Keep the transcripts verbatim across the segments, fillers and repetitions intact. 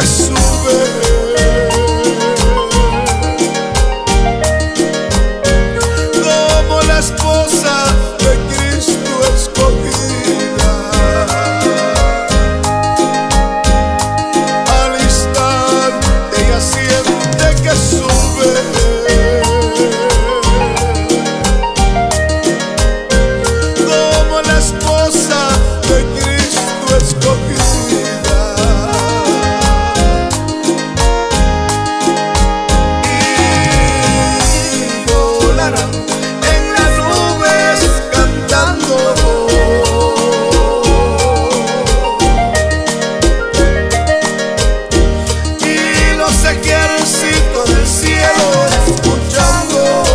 sube. Como la esposa de Cristo escogida, al instante ella siente que sube. Como la esposa de Cristo escogida, y volarán en las nubes cantando. Y los ejércitos del cielo escuchando,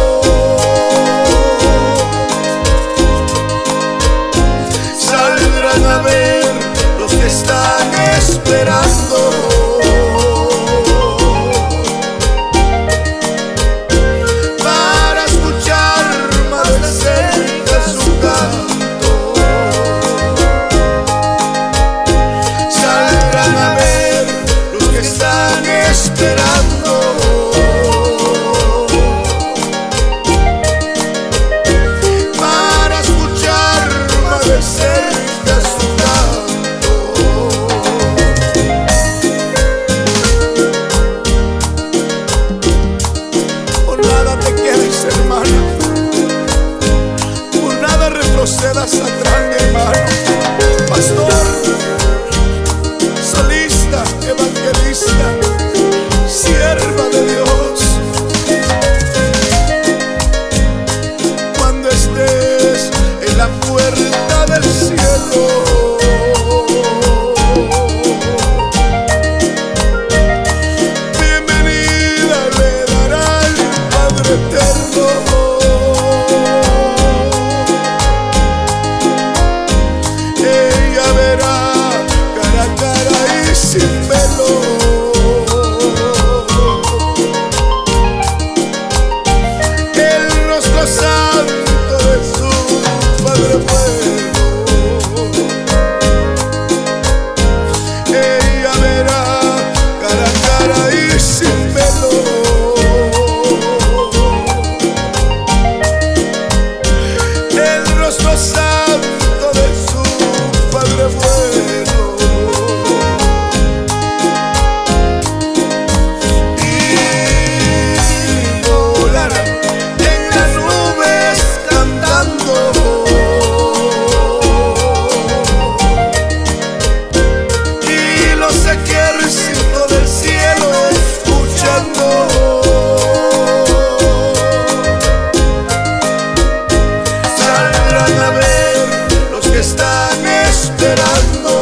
saldrán a ver los que están esperando, para escuchar más de cerca su canto. Saldrán a ver los que están esperando, para escuchar más de cerca su canto. Por nada te quedes, hermana, por nada retrocedas atrás, mi hermano. Pastor, solista, evangelista, sierva de Dios, cuando estés en la puerta del cielo, bienvenida le dará el Padre eterno. Ella verá cara a cara y sin velo el rostro santo de su Padre bueno. Ella verá cara a cara y sin velo el rostro santo de su Padre bueno. Y volarán en las nubes cantando, y los ejércitos del cielo escuchando, saldrán a ver los que están esperando,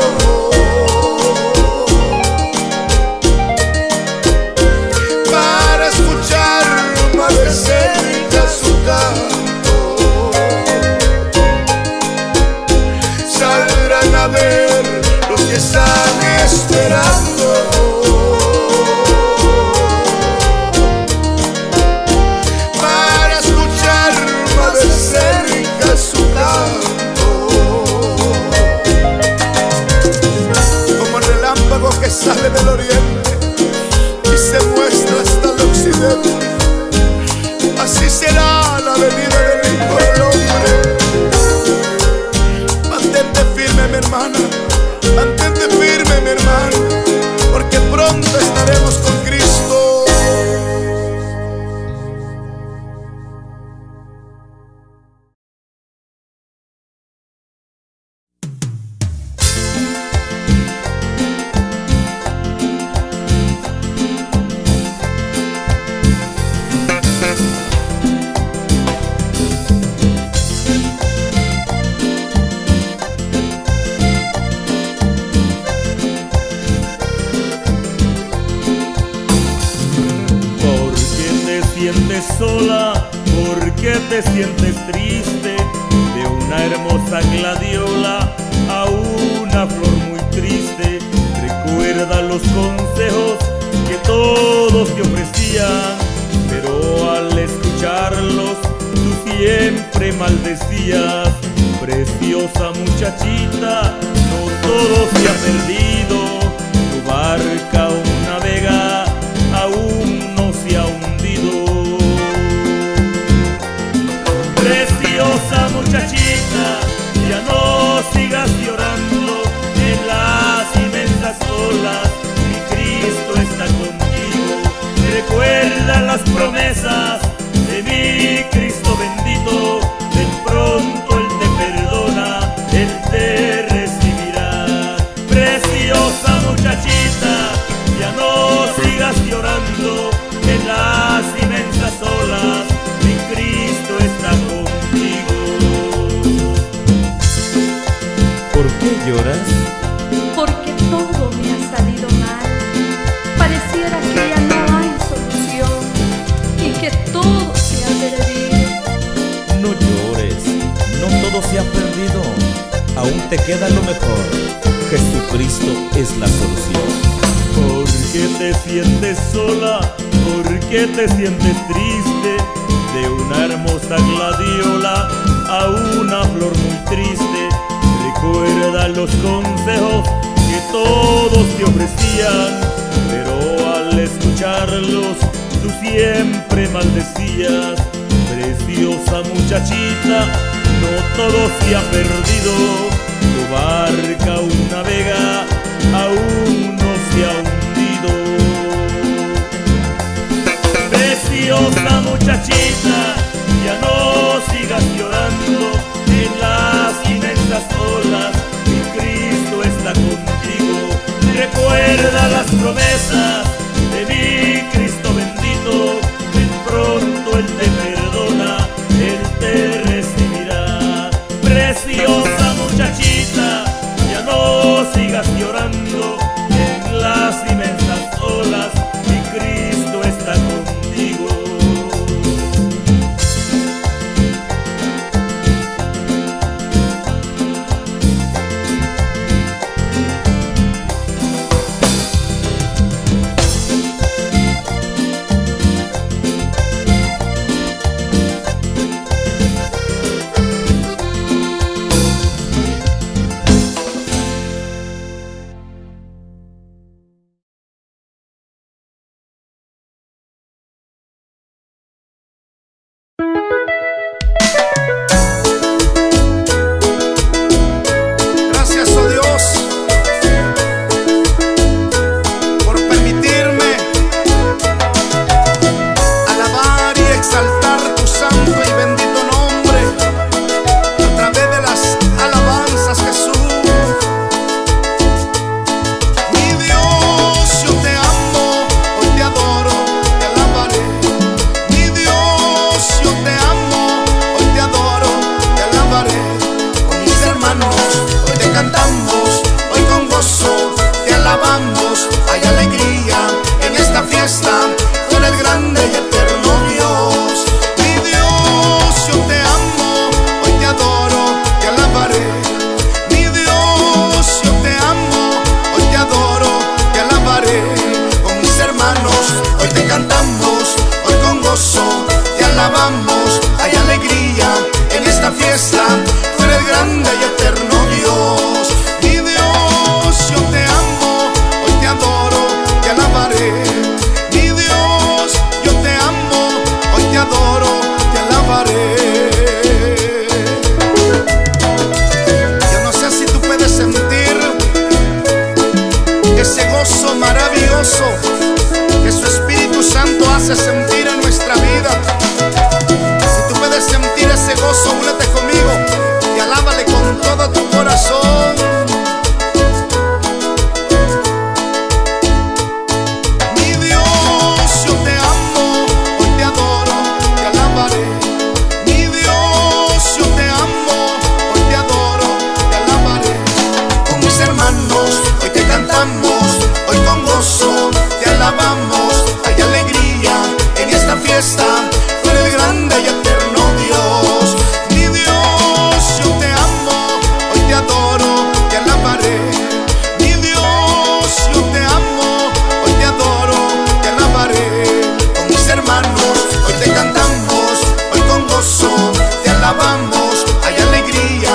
para escuchar más de cerca su canto. Saldrán a ver los que están esperando, para escuchar más de cerca su canto. Como el relámpago que sale del oriente y se muestra hasta el occidente, así será la venida del Hijo del Hombre. Mantente firme, mi hermana, mantente firme, mi hermano, porque pronto estaremos con Cristo. sientes sola, porque te sientes triste, de una hermosa gladiola a una flor muy triste. Recuerda los consejos que todos te ofrecían, pero al escucharlos tú siempre maldecías. Preciosa muchachita, no todo se ha perdido, tu barca un lloras? Porque todo me ha salido mal. Pareciera que ya no hay solución y que todo se ha perdido. No llores, no todo se ha perdido. Aún te queda lo mejor. Jesucristo es la solución. ¿Por qué te sientes sola? ¿Por qué te sientes triste? De una hermosa gladiola a una flor muy triste. Recuerda los consejos que todos te ofrecían, pero al escucharlos tú siempre maldecías. Preciosa muchachita, no todo se ha perdido. Tu barca aún navega, aún no se ha hundido. Preciosa muchachita, ya no sigas llorando. En las inmensas olas mi Cristo está contigo. Recuerda las promesas de mi Cristo bendito. Ven pronto, Él te perdona, Él te recibirá. Preciosa muchachita, ya no sigas llorando. En las inmensas olas mi Cristo está contigo.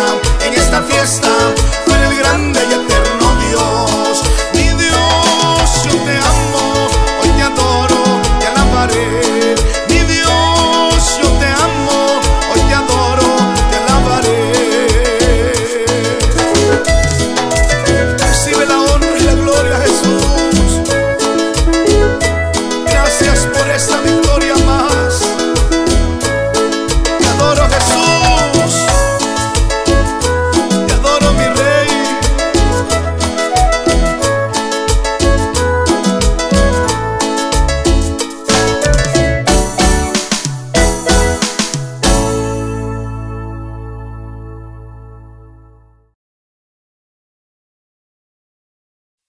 fiesta, tú eres grande y eterno Dios. Mi Dios,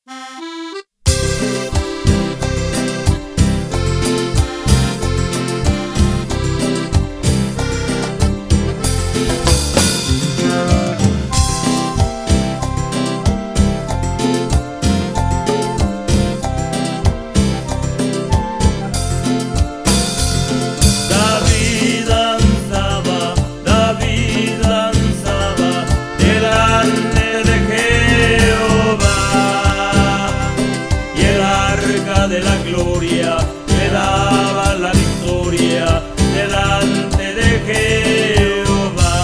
De la gloria le daba la victoria delante de Jehová.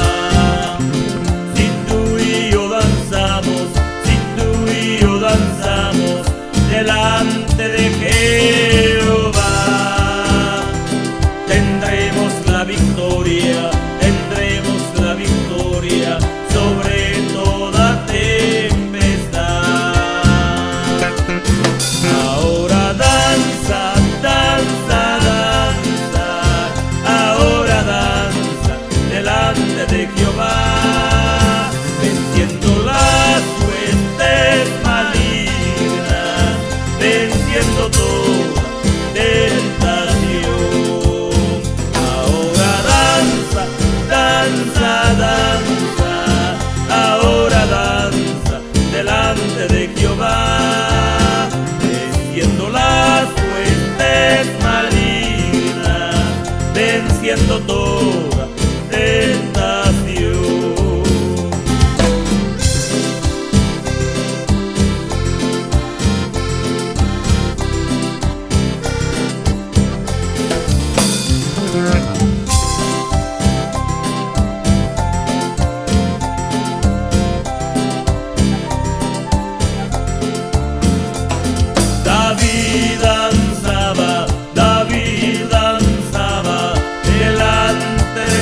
Si tú y yo danzamos, si tú y yo danzamos delante de Jehová, tendremos la victoria, tendremos la victoria sobre toda tempestad. Ahora danza, danza, danza, ahora danza delante de Jehová, venciendo las huestes malignas, venciendo toda tentación. Ahora danza, danza, danza, ahora danza delante de Jehová, venciendo las huestes malignas, venciendo toda tentación. David danzaba, David danzaba delante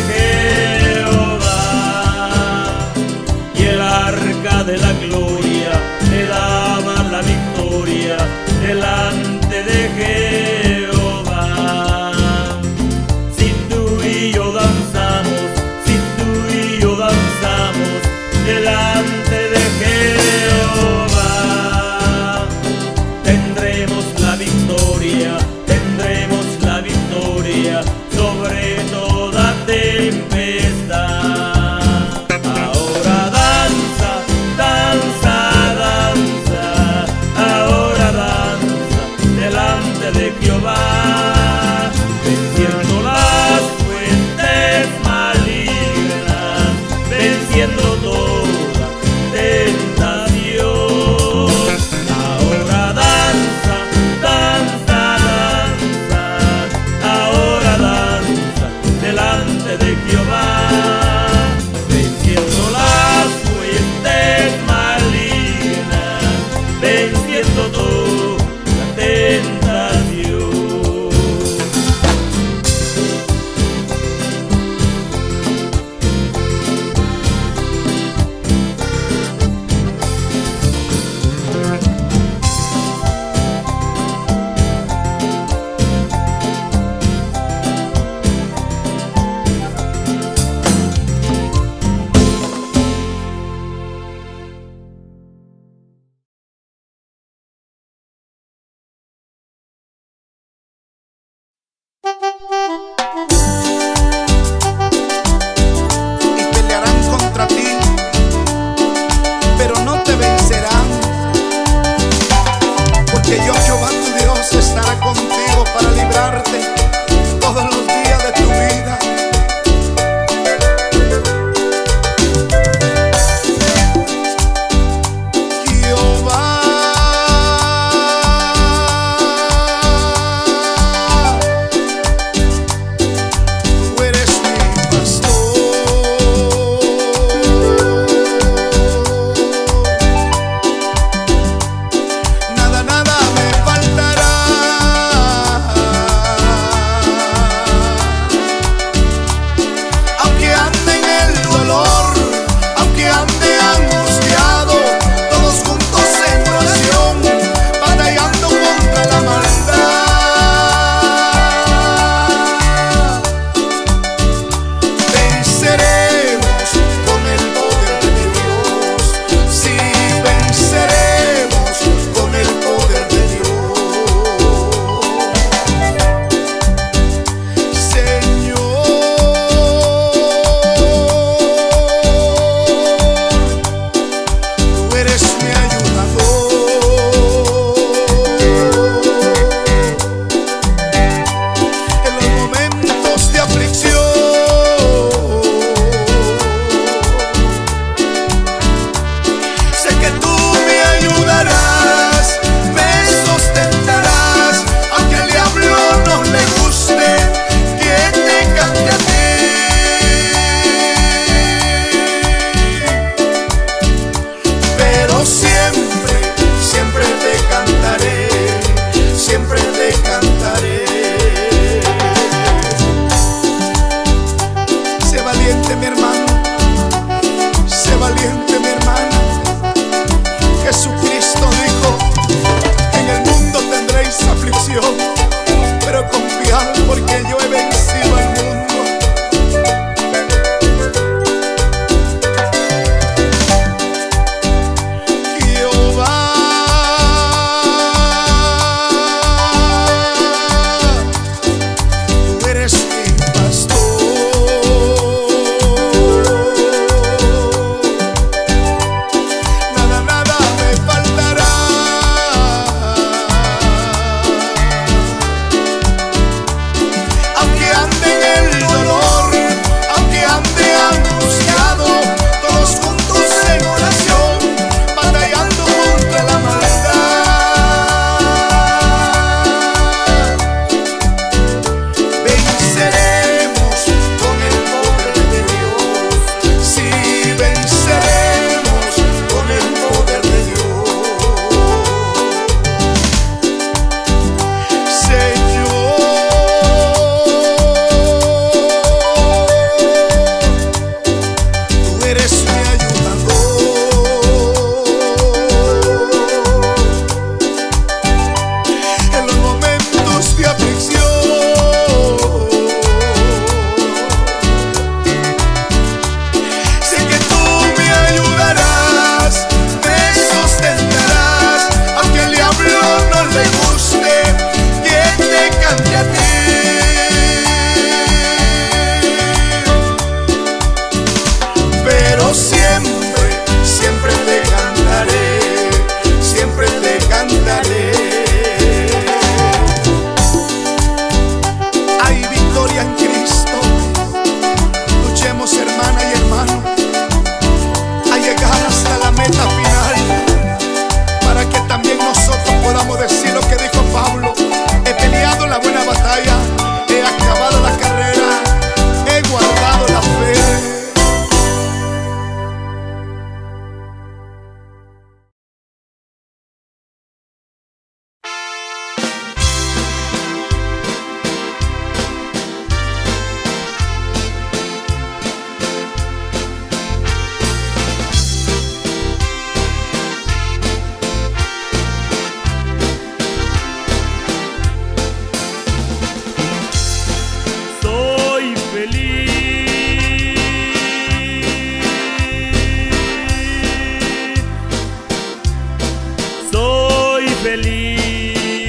feliz.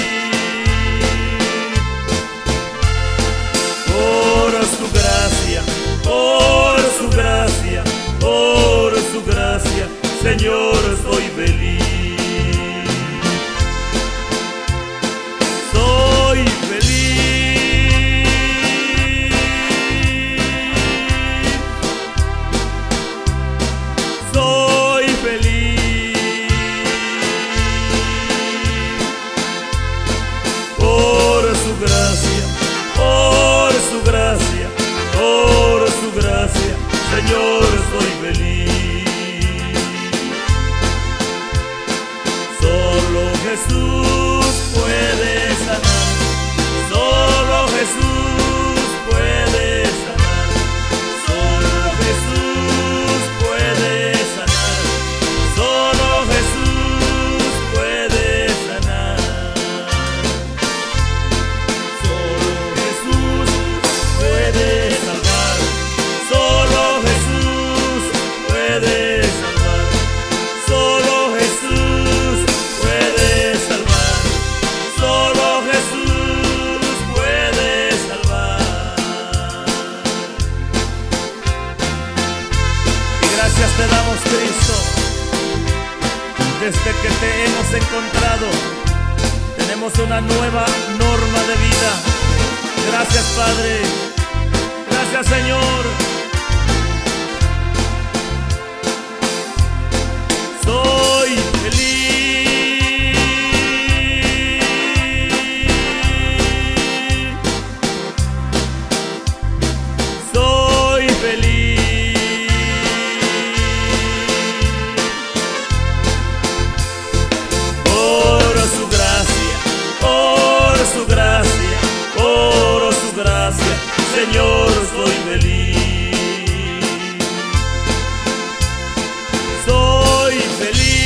Por su gracia, por su gracia, por su gracia, Señor, soy feliz. Soy feliz. Soy feliz. Por su gracia, por su gracia, por su gracia, Señor, soy feliz. Solo Jesús puede sanar, solo Jesús puede sanar, solo Jesús puede sanar, solo Jesús puede sanar, solo Jesús puede salvar, solo Jesús puede salvar, solo Jesús puede salvar, solo Jesús puede salvar. Y gracias te damos, Cristo, desde que te hemos encontrado tenemos una nueva norma de vida. Gracias, Padre, gracias, Señor. Soy feliz. Soy feliz. Por su gracia, por su gracia, por su gracia, Señor, soy feliz. Soy feliz.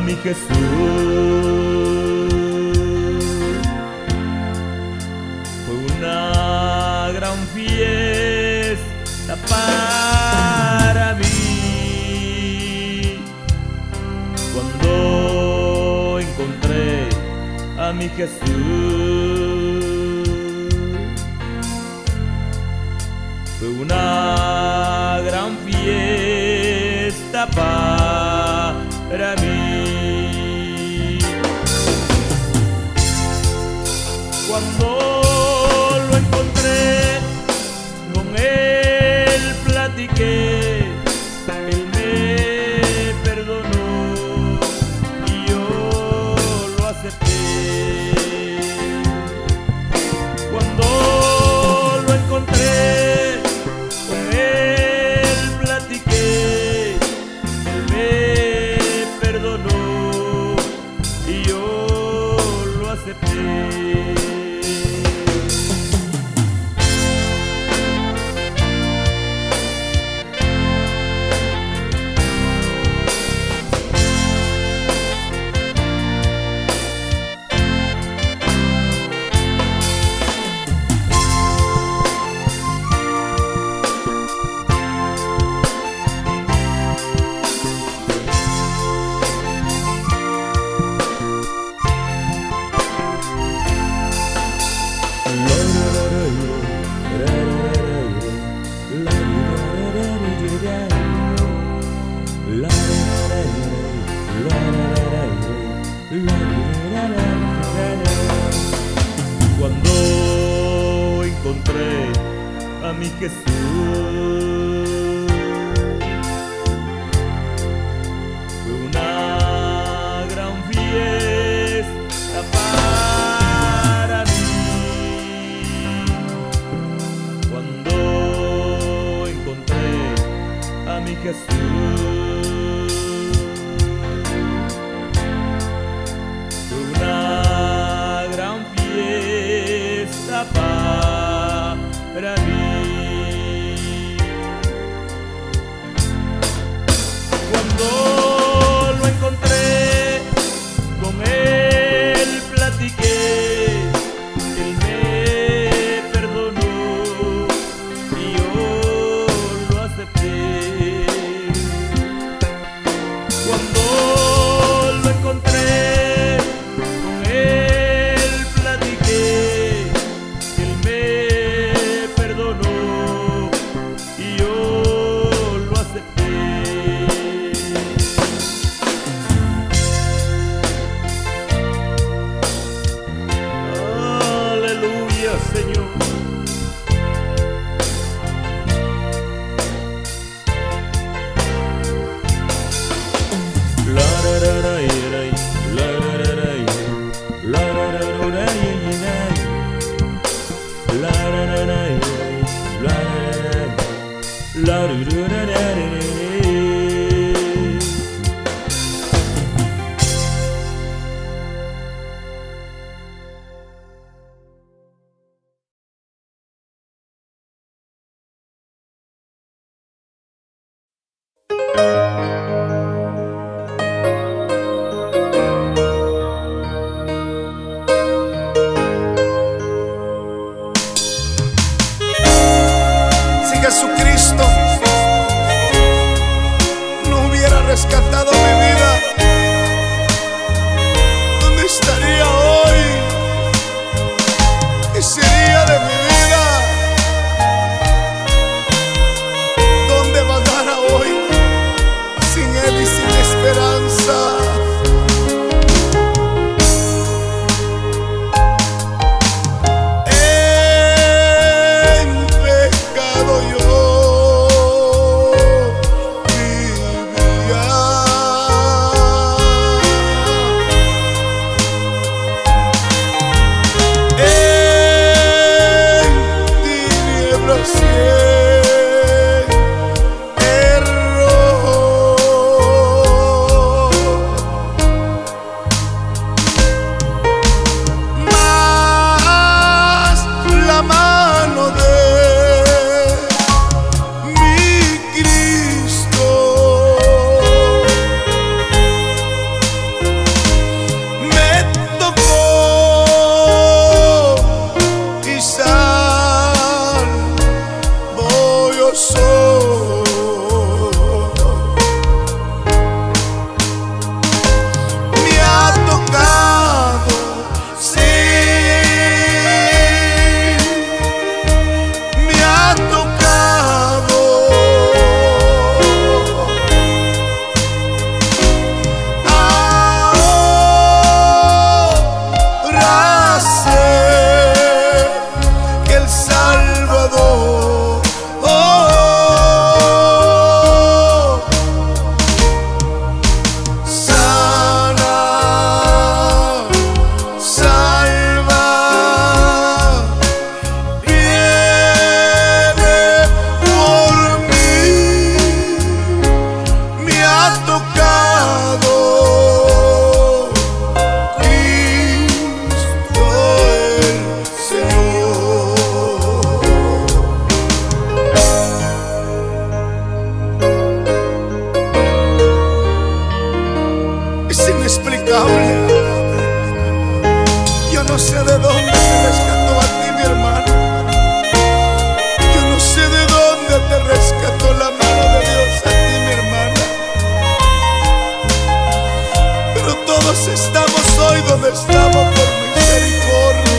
mi Jesús. Fue una gran fiesta para mí cuando encontré a mi Jesús. Fue una gran fiesta para mí cuando lo encontré, con él platiqué, él me perdonó y yo lo acepté. Cuando lo encontré, con él platiqué, él me perdonó y yo lo acepté. Cuando encontré a mi Jesús, fue una gran fiesta para mí. Cuando encontré a mi Jesús, fue una gran fiesta para mí. Cuando lo encontré, con él platiqué, él me perdonó y yo lo acepté. Cuando lo encontré, con él platiqué, él me perdonó y yo lo acepté. Aleluya, Señor. La ra ra ra ra, la ra ra ra, la ra ra ra ra, la ra ra ra, la ra ra ra, la ra ra ra. Si Jesucristo no hubiera rescatado mi vida, ¿dónde estaría hoy? ¿Qué sería de mi vida? ¿Dónde vagara hoy no sé de dónde te rescató a ti, mi hermano. Yo no sé de dónde te rescató la mano de Dios a ti, mi hermana. Pero todos estamos hoy donde estamos por misericordia.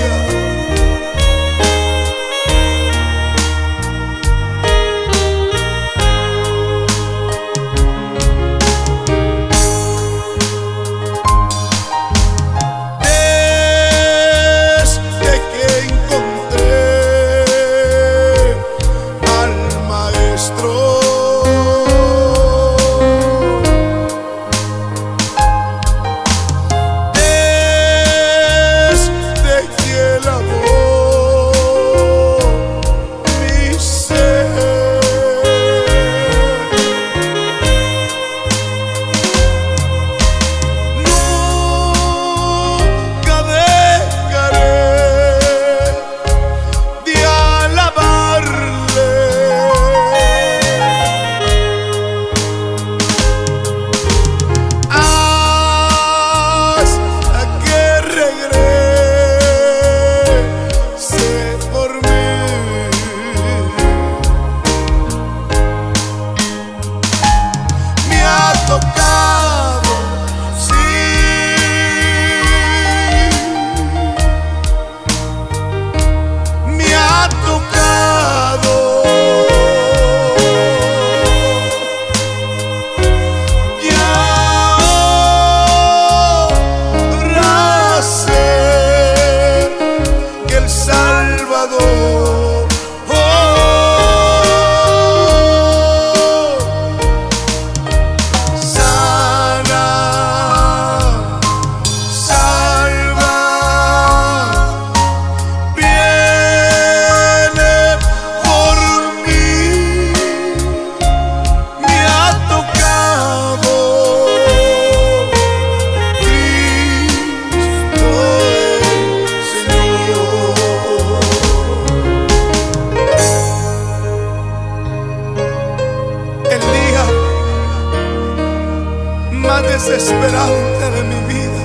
Desesperante de mi vida,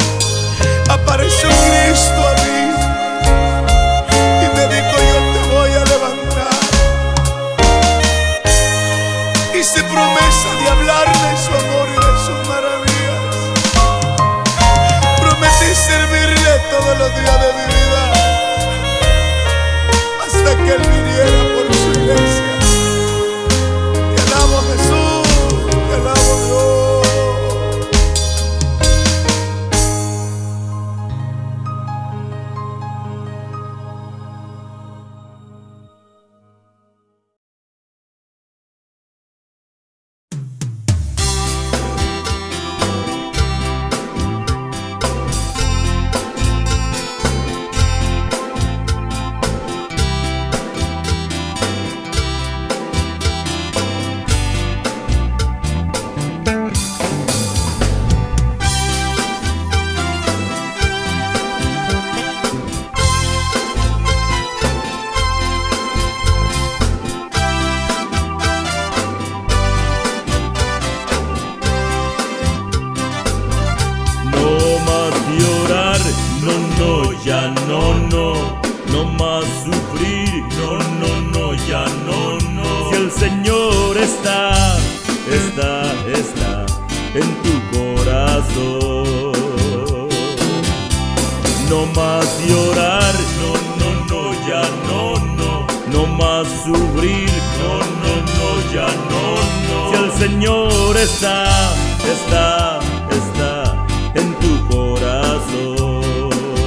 apareció Cristo a mí y me dijo: yo te voy a levantar. Hice promesa de hablarle de su amor y de sus maravillas. Prometí servirle todos los días de mi vida hasta que Él viniera por su iglesia. Te alabo, Jesús, te alabo, Dios. No más llorar, no, no, no, ya no, no. No más sufrir, no, no, no, ya no, no. Si el Señor está, está, está en tu corazón.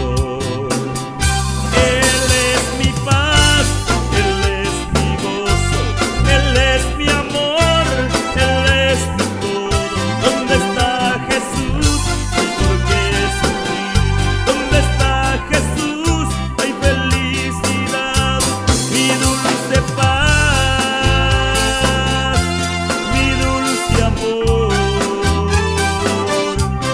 Él es mi paz, Él es mi gozo, Él es mi amor, Él es mi todo. ¿Dónde está Jesús? ¿Por qué sufrir? ¿Dónde está Jesús? Hay felicidad, mi dulce paz, mi dulce amor.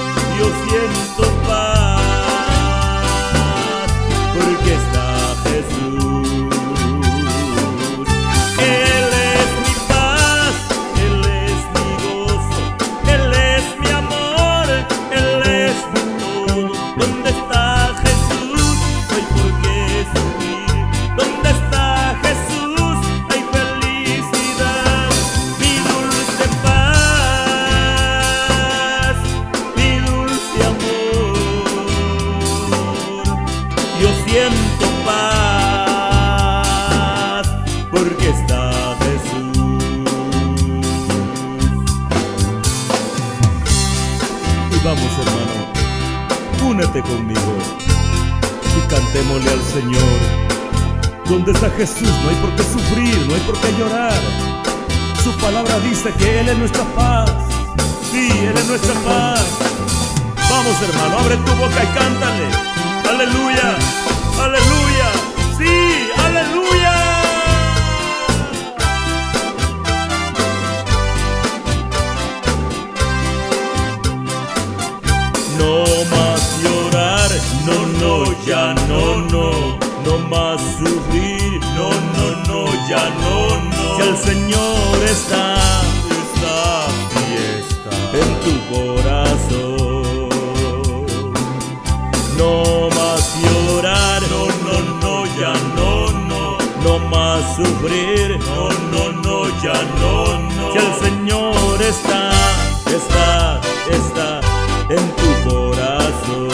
siento paz, porque está Jesús. Y vamos, hermano, únete conmigo y cantémosle al Señor. Donde está Jesús no hay por qué sufrir, no hay por qué llorar. Su palabra dice que Él es nuestra paz. Sí, Él es nuestra paz. Vamos, hermano, abre tu boca y cántale. Aleluya, aleluya, sí, aleluya. No más llorar, no, no, ya no, no. No más sufrir, no, no, no, ya no, no. Si el Señor está, está, fiesta en tu corazón. No más llorar, no, no, no, ya no, no. No más sufrir, no, no, no, ya no, no. Si el Señor está, está, está en tu corazón.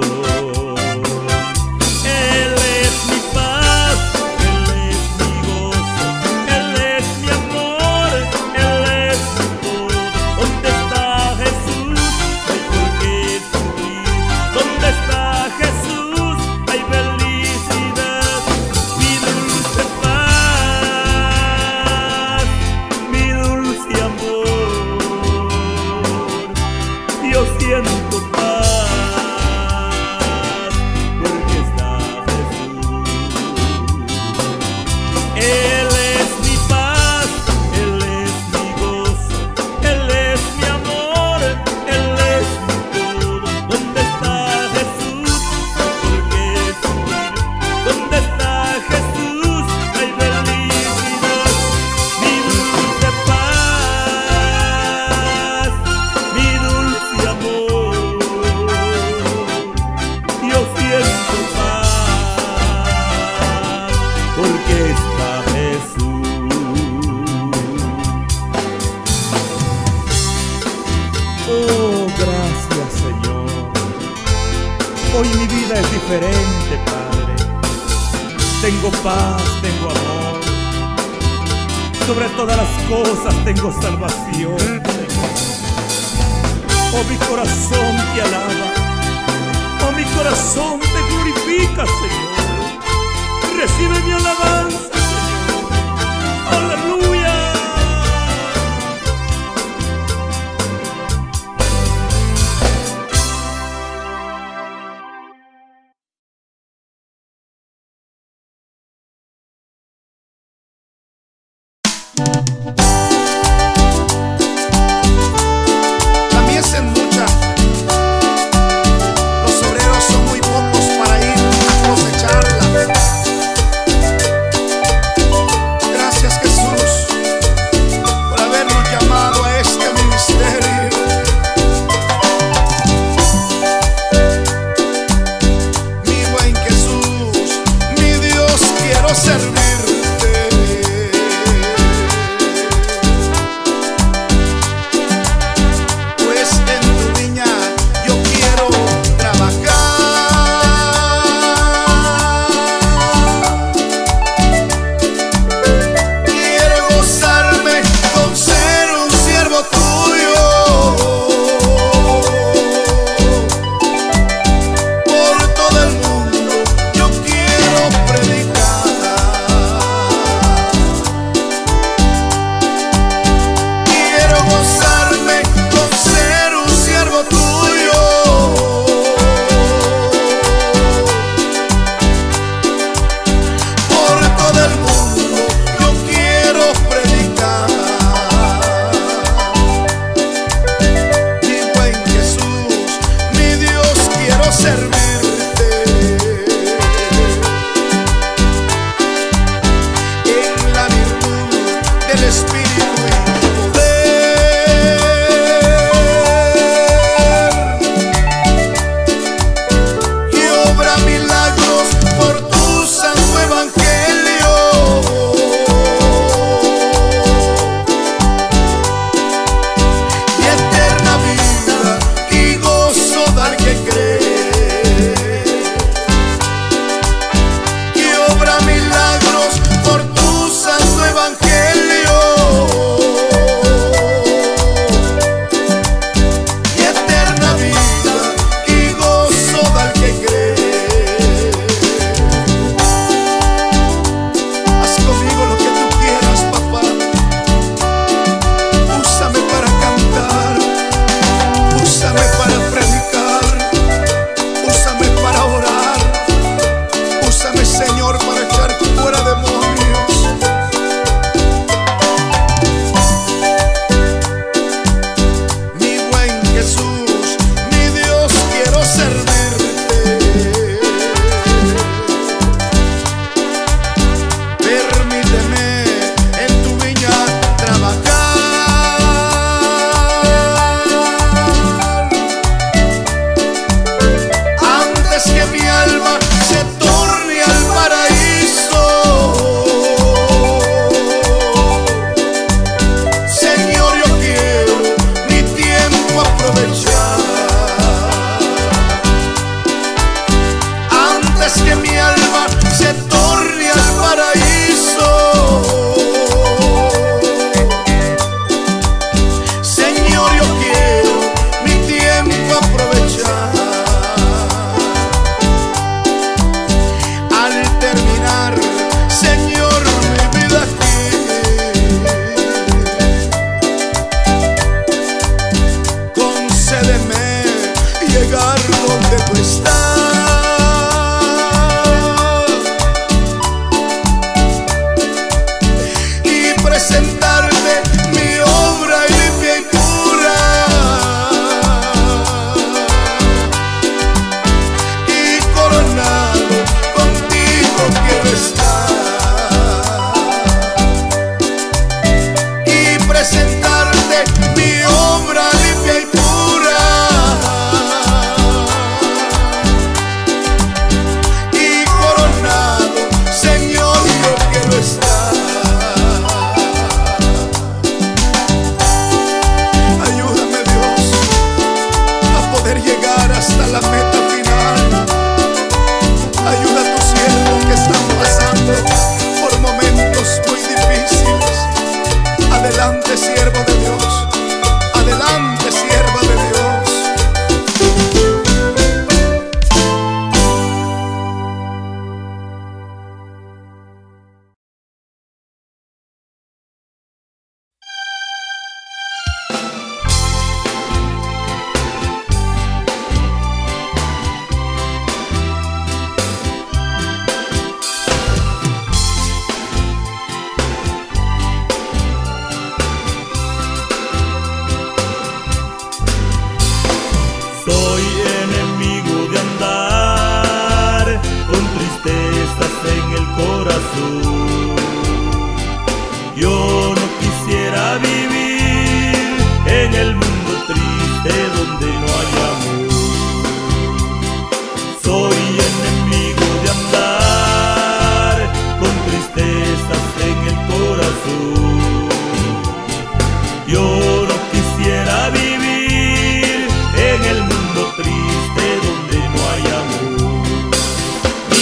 Hoy mi vida es diferente, Padre. Tengo paz, tengo amor. Sobre todas las cosas tengo salvación, Señor. Oh, mi corazón te alaba. Oh, mi corazón te glorifica, Señor. Recibe mi alabanza, Señor. Aleluya. La mies es mucha, los obreros son muy pocos para ir a cosecharla. Gracias, Jesús, por habernos llamado a este ministerio. Mi buen Jesús, mi Dios, quiero servirte.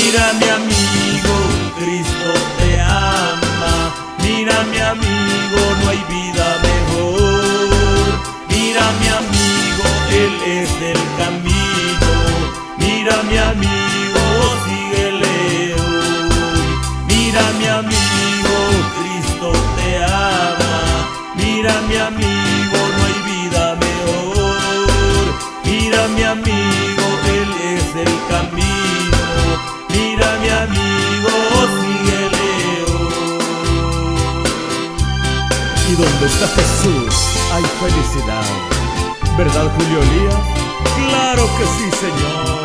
Mira mi amigo, Cristo te ama. Mira mi amigo, no hay vida mejor. Mira mi amigo, Él es el camino. Mira mi amigo, síguele hoy. Mira mi amigo, Cristo te ama. Mira mi amigo, no hay vida mejor. Mira mi amigo, Él es el camino. Mira mi amigo, síguele hoy. Y donde está Jesús hay felicidad, ¿verdad, Julio Elías? Claro que sí, Señor.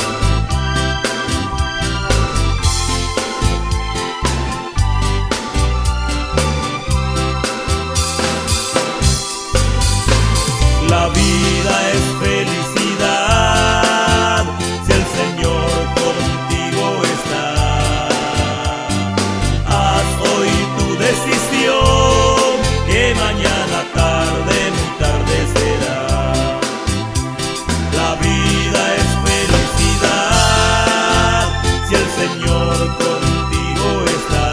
La vida es felicidad si el Señor contigo está. Haz hoy tu decisión, que mañana tarde, muy tarde será. La vida es felicidad si el Señor contigo está.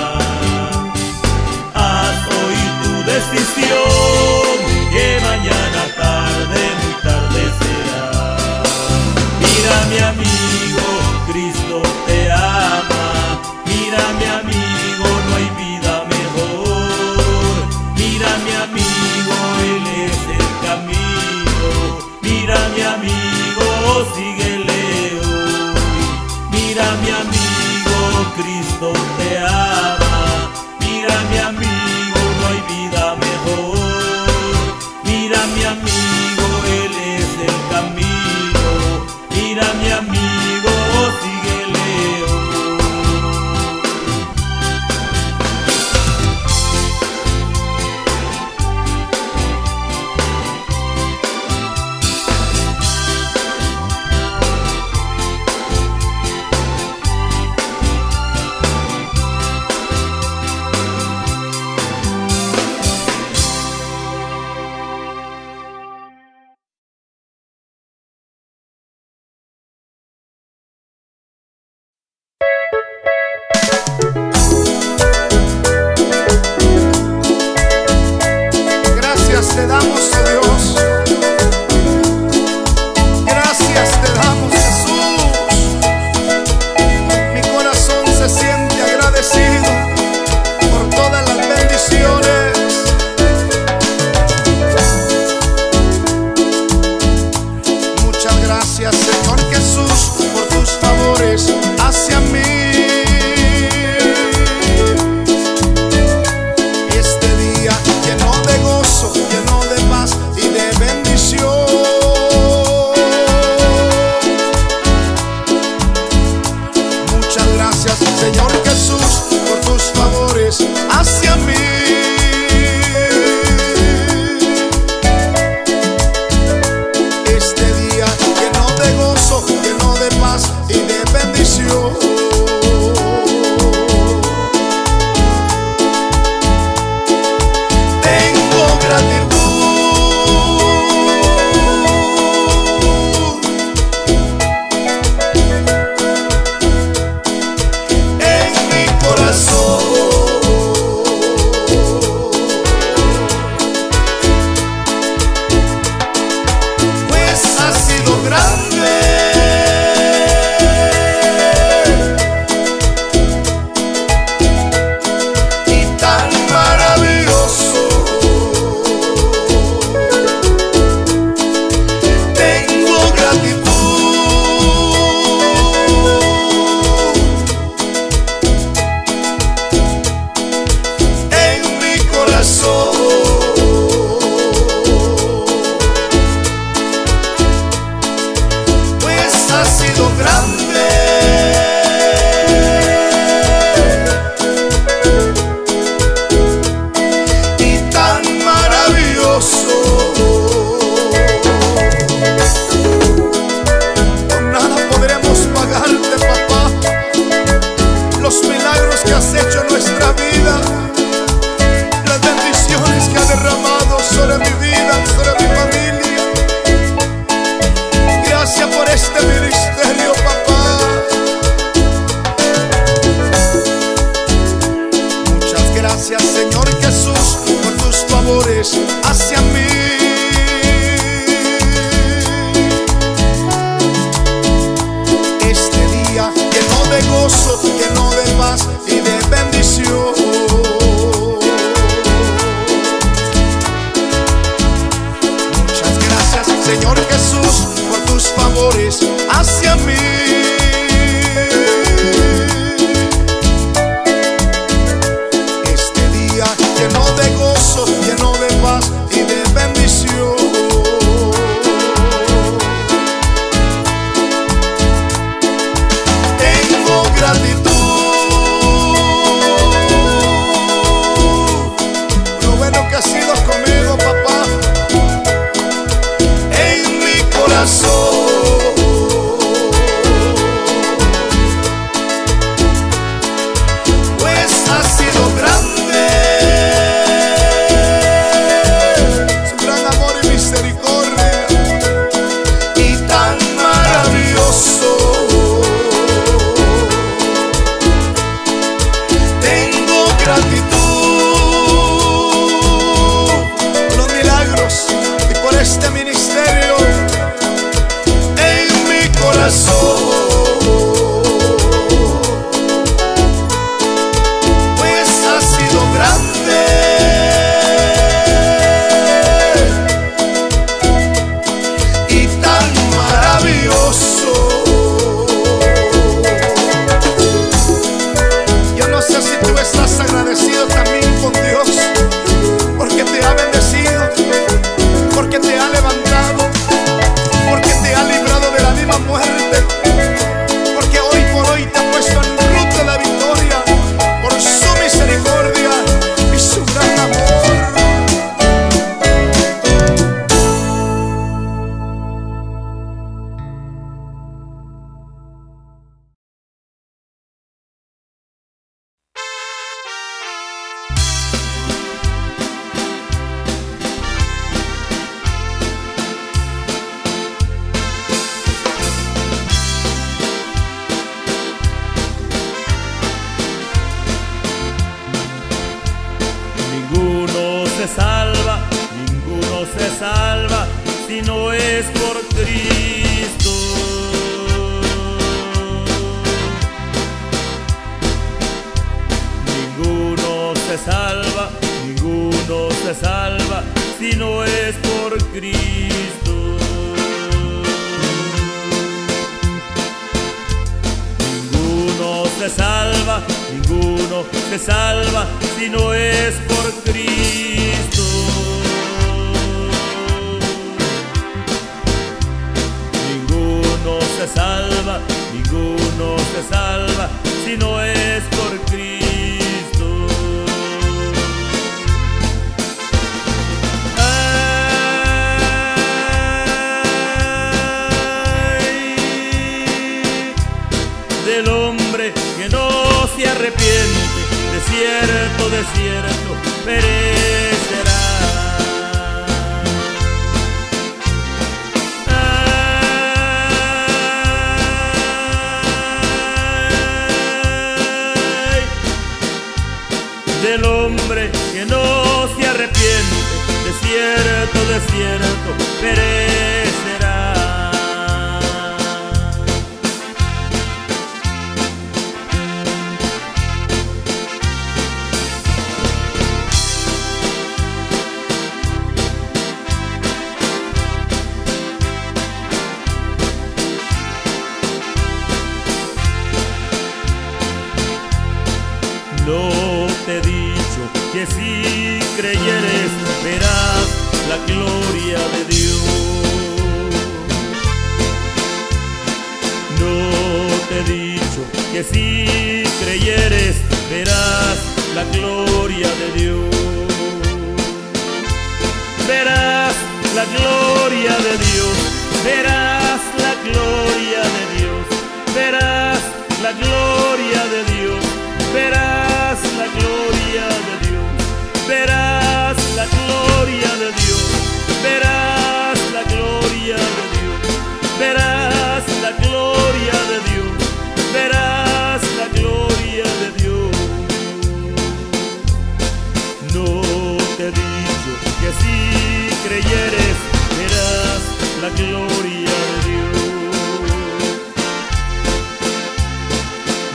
Haz hoy tu decisión, que mañana tarde, muy tarde será. Mira mi amigo, Cristo te ama. Mira mi amigo, no hay vida mejor. Mira mi amigo, Él es el camino. Mira mi amigo, síguele hoy. Mira mi amigo, Cristo te ama. Mira mi amigo, no hay vida mejor. Mira mi amigo, Él es el camino. Mira mi amigo, síguele hoy. Gracias te damos, oh Dios. Gracias te damos, Jesús. Mi corazón se siente agradecido por todas las bendiciones. Muchas gracias, Señor Jesús, por tus favores hacia mí. Este día lleno de gozo, lleno de paz y de bendición. Muchas gracias, Señor Jesús, por tus favores hacia mí. Este día lleno de gozo, lleno de paz y de bendición. Tengo gratitud en mi corazón. de gozo, lleno de paz y de bendición. Muchas gracias, Señor Jesús, por tus favores hacia mí. Este día lleno de gozo, lleno de paz y de bendición. Tengo gratitud, lo bueno que has sido conmigo, papá, en mi corazón. Pues ha sido grande su gran amor y misericordia, y tan maravilloso. Tengo gratitud por los milagros y por este ministerio en mi corazón. Pues ha sido grande y tan maravilloso. Yo no sé si tú estás agradecido también con Dios, porque te ha bendecido, porque te ha levantado, porque te ha librado de la misma muerte, porque hoy por hoy te ha puesto en ruta de la victoria por su misericordia y su gran amor. Ninguno se salva, ninguno se salva si no es por Cristo. Ninguno se salva, ninguno se salva si no es por Cristo. Ninguno se salva, ninguno se salva si no es por Cristo. Ninguno se salva, ninguno se salva si no es por Cristo. Ay, del hombre que no se arrepiente, de cierto, de cierto, perecerá. Ay, del hombre que no se arrepiente, de cierto, de cierto, perecerá. No te he dicho que si creyeres verás la gloria de Dios. No te he dicho que si creyeres verás la gloria de Dios. Verás la gloria de Dios, verás la gloria de Dios, verás la gloria de Dios, verás la gloria de Dios, verás la gloria de Dios, verás la gloria de Dios, verás la gloria de Dios, verás la gloria de Dios. No te he dicho que si creyeres verás la gloria de Dios.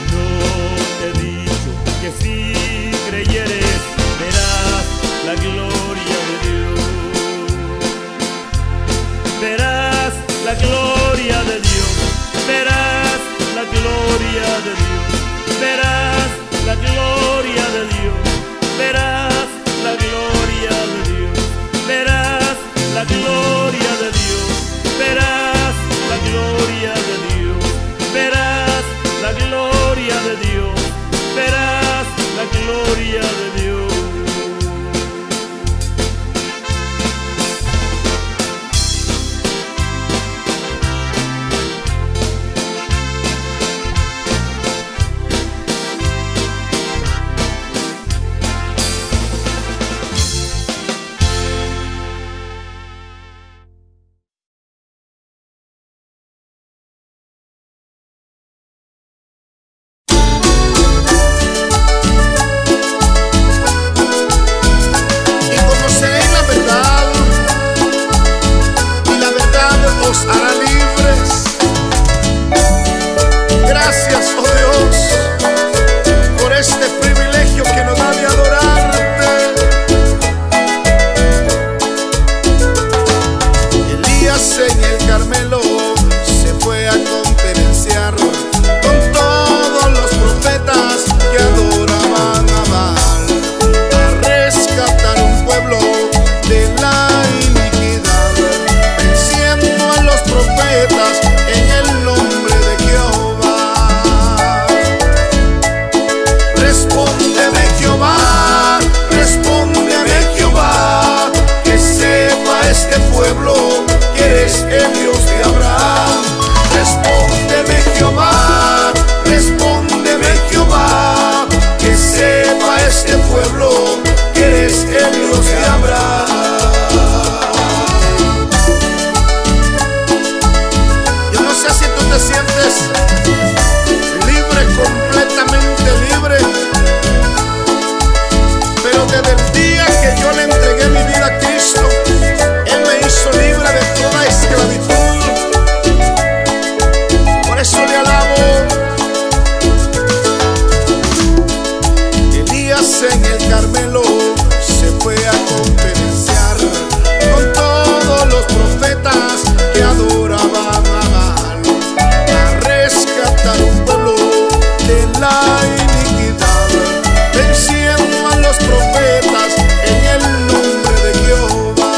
la iniquidad, venciendo a los profetas en el nombre de Jehová.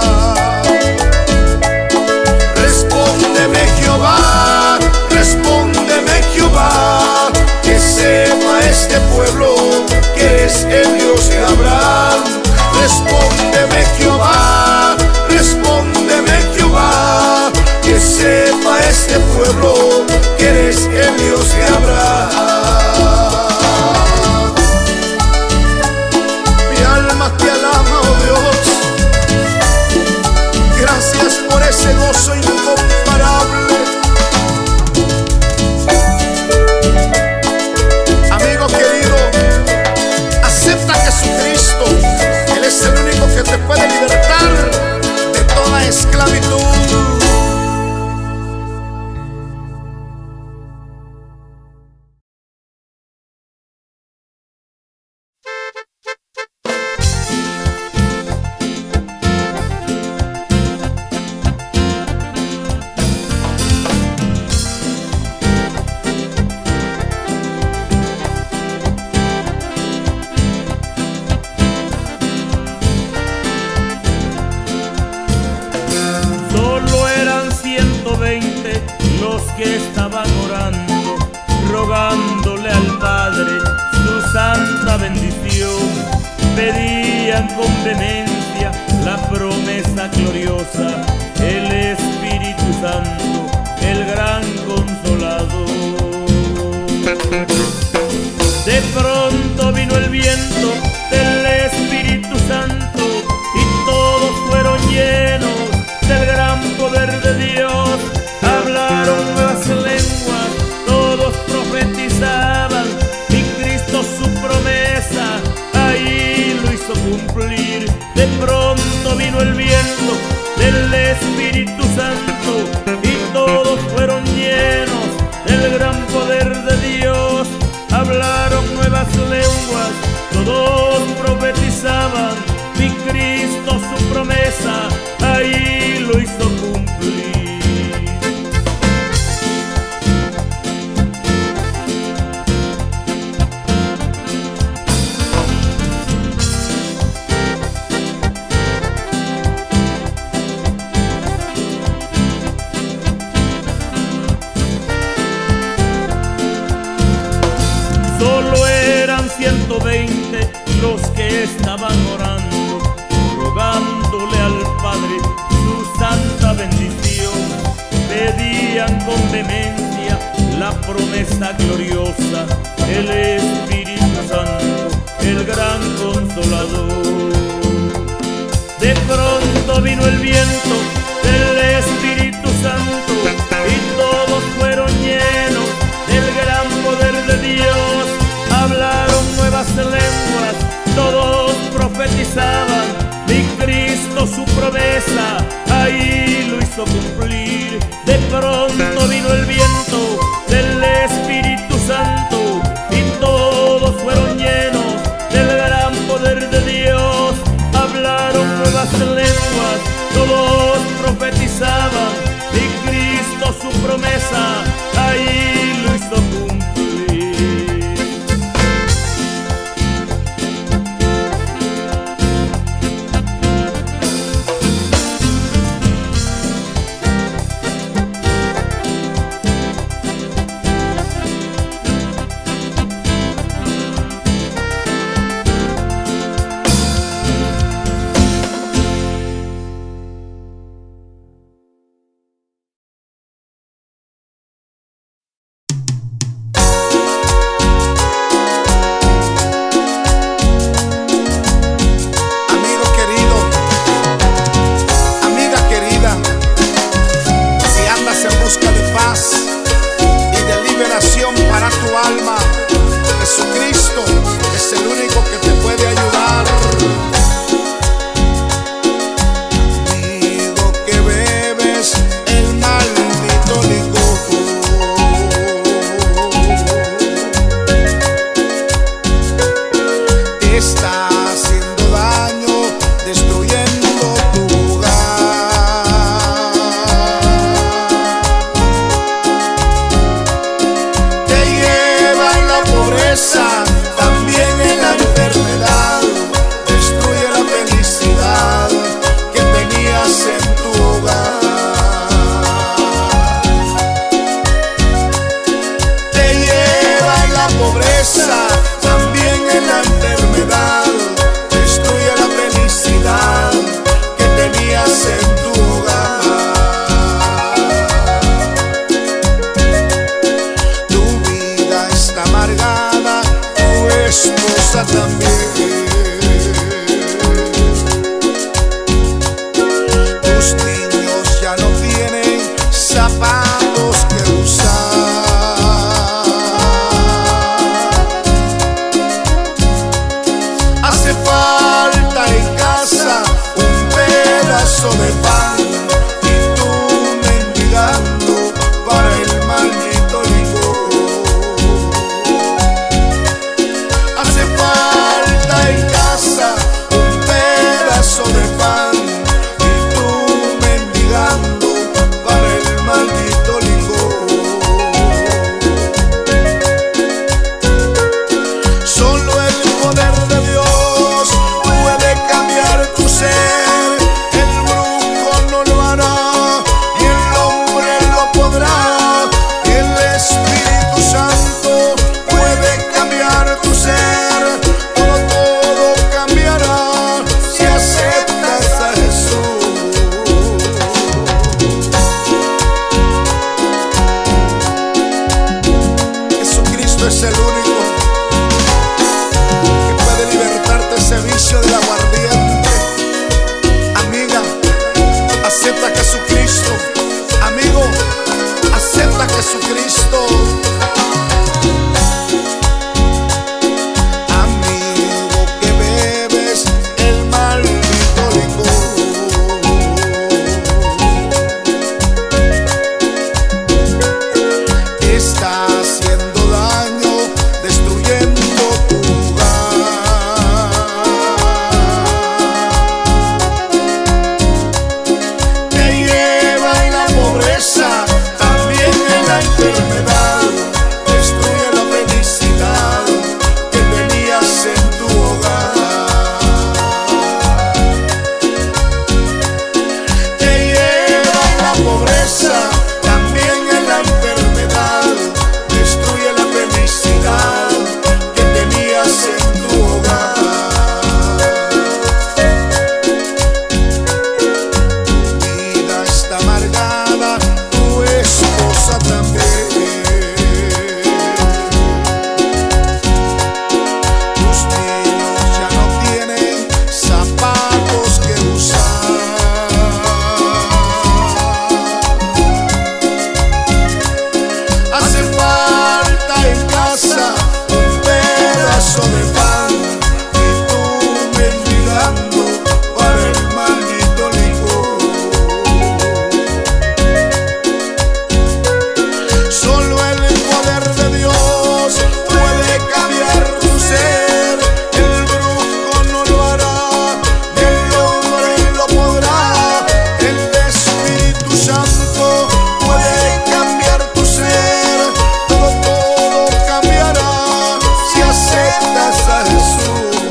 Respóndeme Jehová, respóndeme Jehová, que sepa este pueblo que eres el Dios de Abraham. Respóndeme Jehová, respóndeme Jehová, que sepa este pueblo que eres el Dios de Abraham. Mi alma te alaba, oh Dios, gracias por ese gozo incomparable. Amigo querido, acepta a Jesucristo. Él es el único que te puede libertar de toda esclavitud. Los que estaban orando, rogándole al Padre su santa bendición, pedían con vehemencia la promesa gloriosa, el Espíritu Santo, el gran Consolador. De pronto vino el viento del Espíritu Santo y todos fueron llenos del gran poder de Dios. Hablaron nuevas lenguas, todos profetizaban, y Cristo su promesa ahí lo hizo cumplir. De pronto vino el viento del Espíritu Santo y todos fueron llenos del gran poder de Dios. Hablaron nuevas lenguas, todos profetizaban, y Cristo su promesa ahí lo hizo cumplir. Solo eran ciento veinte los que estaban orando, rogándole al Padre su santa bendición. Pedían con vehemencia la promesa gloriosa, el Espíritu Santo, el gran Consolador. De pronto vino el viento del Espíritu Santo y todos fueron llenos del gran poder de Dios. Hablaron nuevas lenguas, todos profetizaban, y Cristo su promesa ahí lo hizo cumplir. De pronto vino el viento del Espíritu Santo y todos fueron llenos del gran poder de Dios. Hablaron nuevas lenguas, todos profetizaban, y Cristo su promesa ahí lo hizo cumplir. Jesucristo es el único que puede libertarte ese vicio del aguardiente. Amiga, acepta a Jesucristo. Amigo, acepta a Jesucristo. Amigo que bebes el maldito licor, está haciendo daño, destruyendo tu hogar. Te lleva en la pobreza, también en la enfermedad, destruye la felicidad que tenías en tu hogar. Te lleva en la pobreza, también en la enfermedad, destruye la felicidad que tenías en tu hogar. Tu vida está amargada, tu esposa también. Tus niños ya no tienen zapatos que usar. Hace falta en casa un pedazo de pan y tú mendigando para el maldito licor. Solo el poder de Dios puede cambiar tu ser. El brujo no lo hará, ni el hombre lo podrá. El Espíritu Santo puede cambiar tu ser. Todo, todo cambiará si aceptas a Jesús.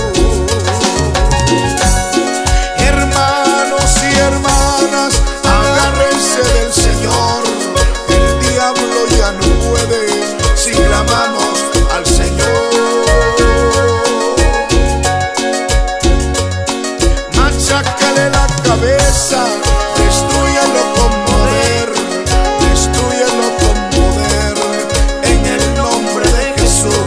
Hermanos y hermanas, agárrense del Señor. El diablo ya no puede si clamamos al Señor. Machácale la cabeza, destrúyelo con poder, destrúyelo con poder, en el nombre de Jesús.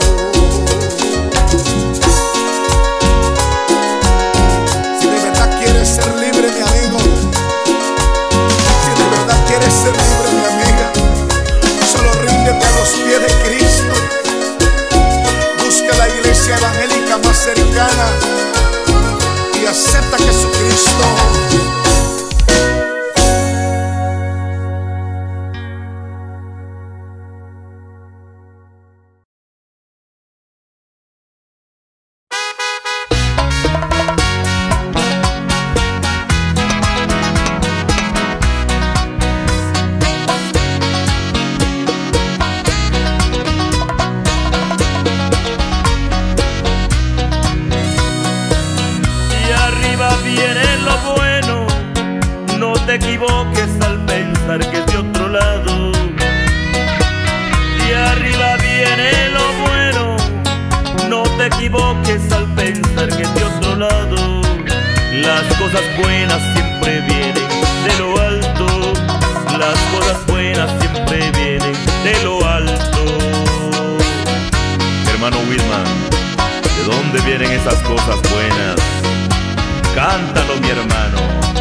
Si de verdad quieres ser libre, mi amigo, si de verdad quieres ser libre, mi amiga, solo ríndete a los pies de Cristo. Busca la iglesia evangélica más cercana y acepta a Jesucristo. Y arriba viene lo bueno, no te equivoques al pensar que es de otro lado. Y arriba viene lo bueno, no te equivoques al pensar que es de otro lado. Las cosas buenas siempre vienen de lo alto, las cosas buenas siempre vienen de lo alto. Hermano Wilman, ¿de dónde vienen esas cosas buenas? Cántalo, mi hermano.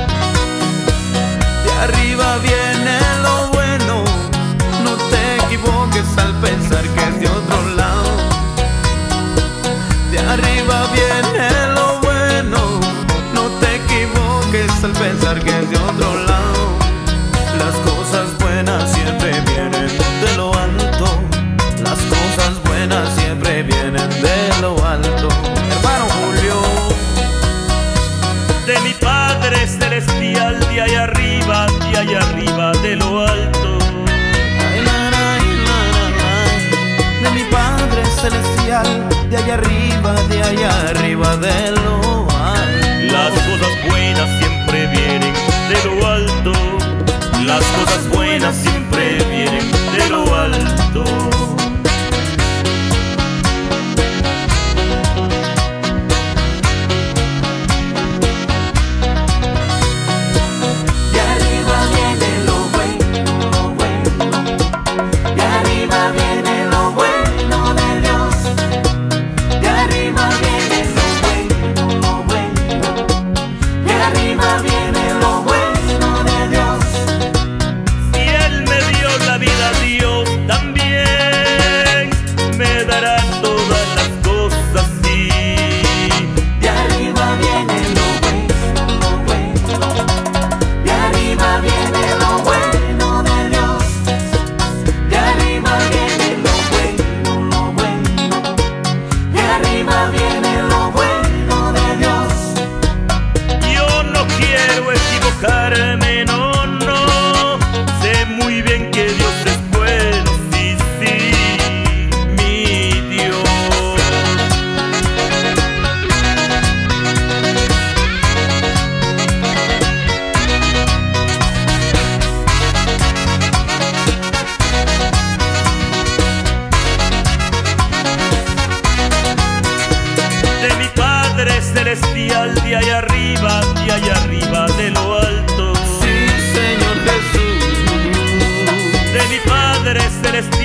De arriba viene lo bueno, no te equivoques al pensar que es de otro lado. De arriba viene lo bueno, no te equivoques al pensar que es de otro lado. Las cosas buenas siempre vienen de lo alto, las cosas buenas siempre vienen de lo alto. Hermano Julio, De mi Padre Celestial, de allá arriba, de allá arriba, de lo alto. ay, na, na, na, na, na. De mi Padre Celestial, de allá arriba, de allá arriba, de lo alto. Las cosas buenas siempre vienen de lo alto, las cosas buenas siempre vienen de lo alto. De arriba viene lo bueno, de arriba viene lo bueno.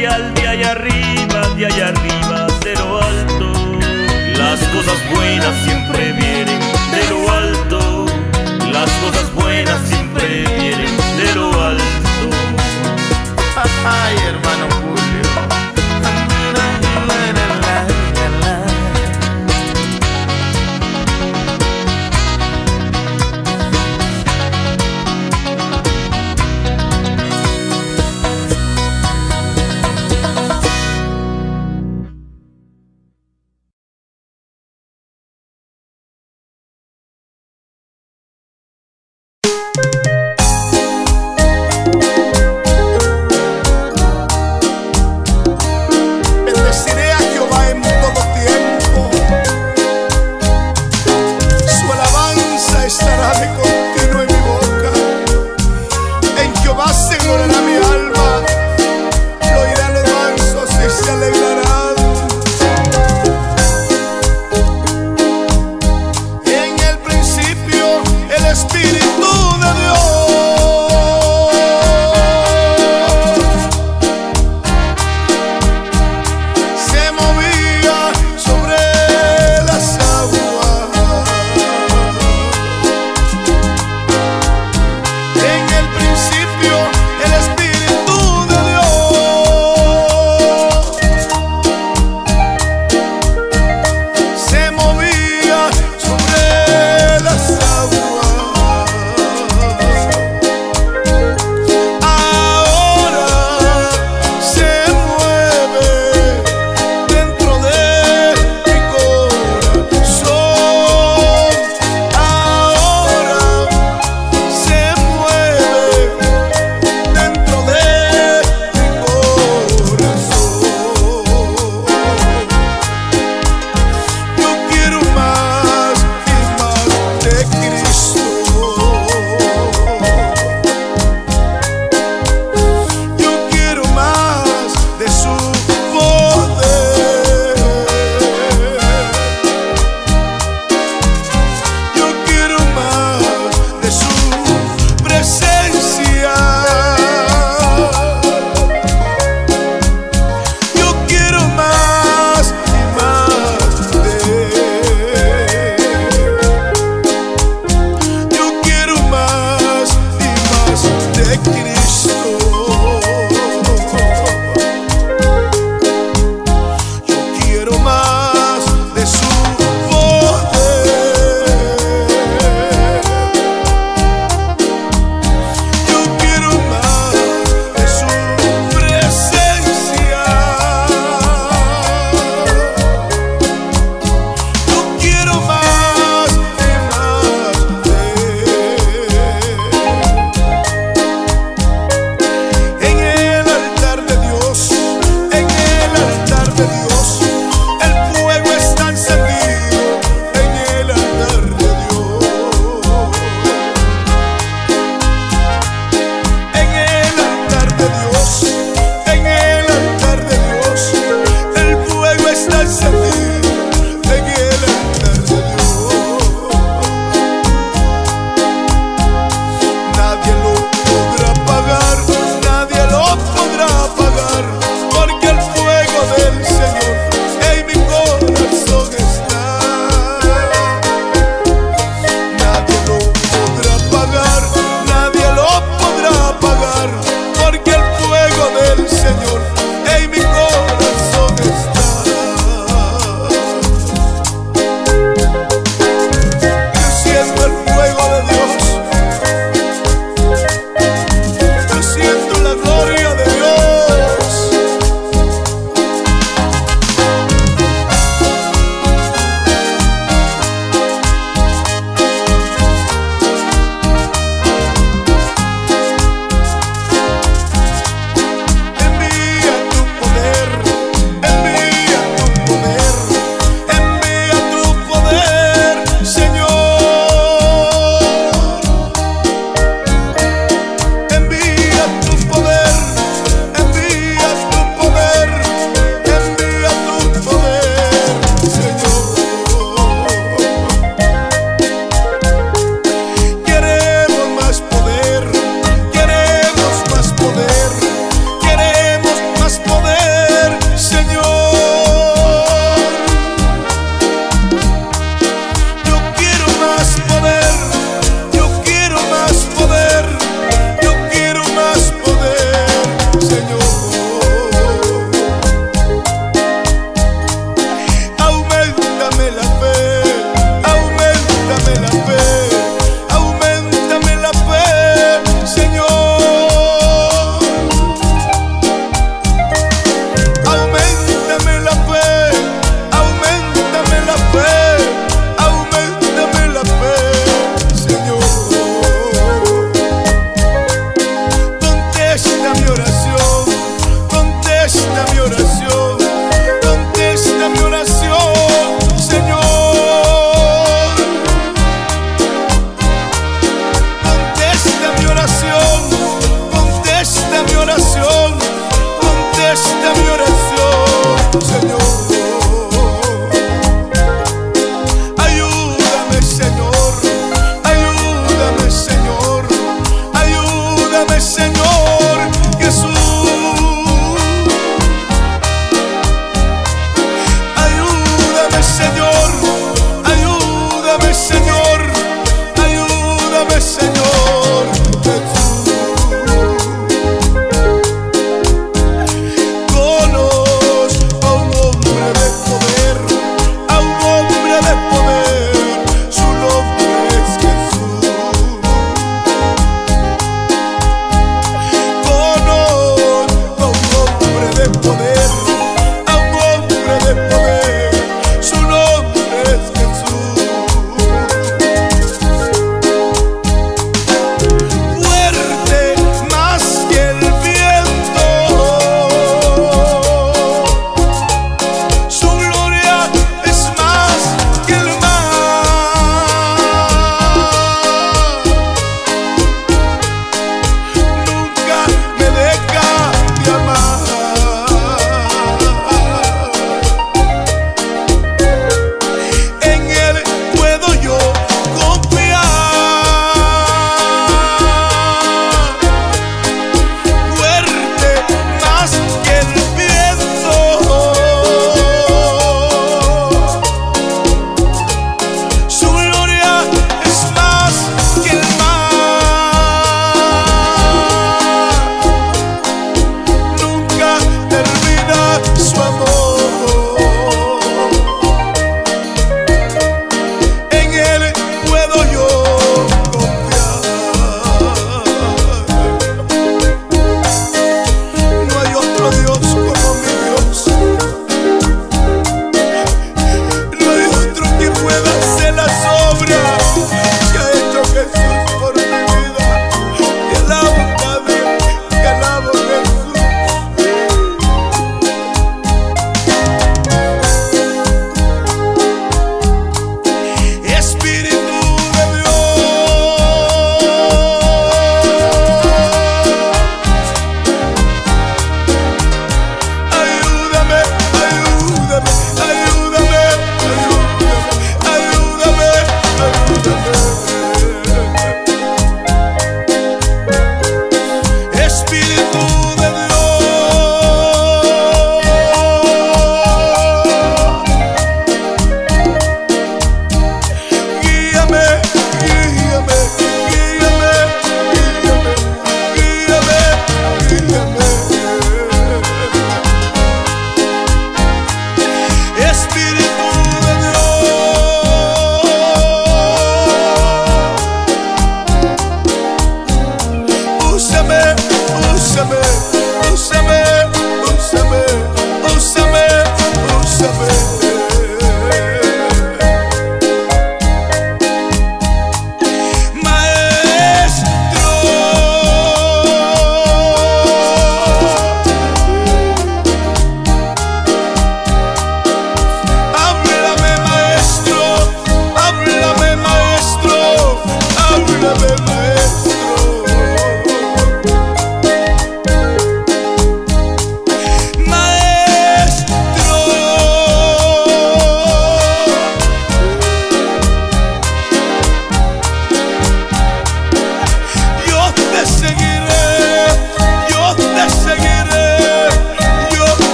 celestial de allá arriba, de allá arriba, de lo alto. Las cosas buenas siempre vienen de lo alto. Las cosas buenas siempre vienen de lo alto. Ay, hermano Julio.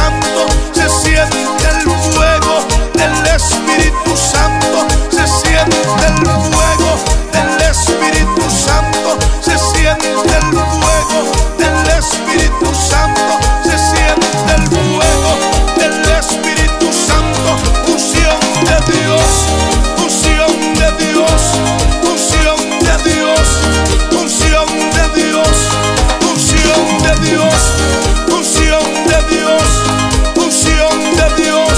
Santo, se siente el fuego del Espíritu Santo, se siente el fuego del Espíritu Santo, se siente el fuego del Espíritu Santo, se siente el fuego del Espíritu Santo, unción de Dios, unción de Dios, unción de Dios, unción de Dios, unción de Dios, unción de Dios, unción de Dios,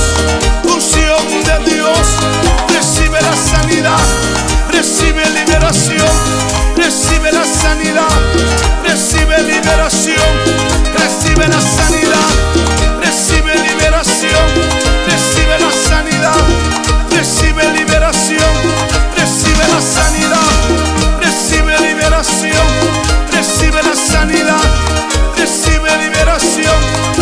unción de Dios. Recibe la sanidad, recibe liberación, recibe la sanidad, recibe liberación, recibe la sanidad, recibe liberación, recibe la sanidad, recibe liberación, recibe la sanidad, recibe liberación, recibe la sanidad, recibe liberación.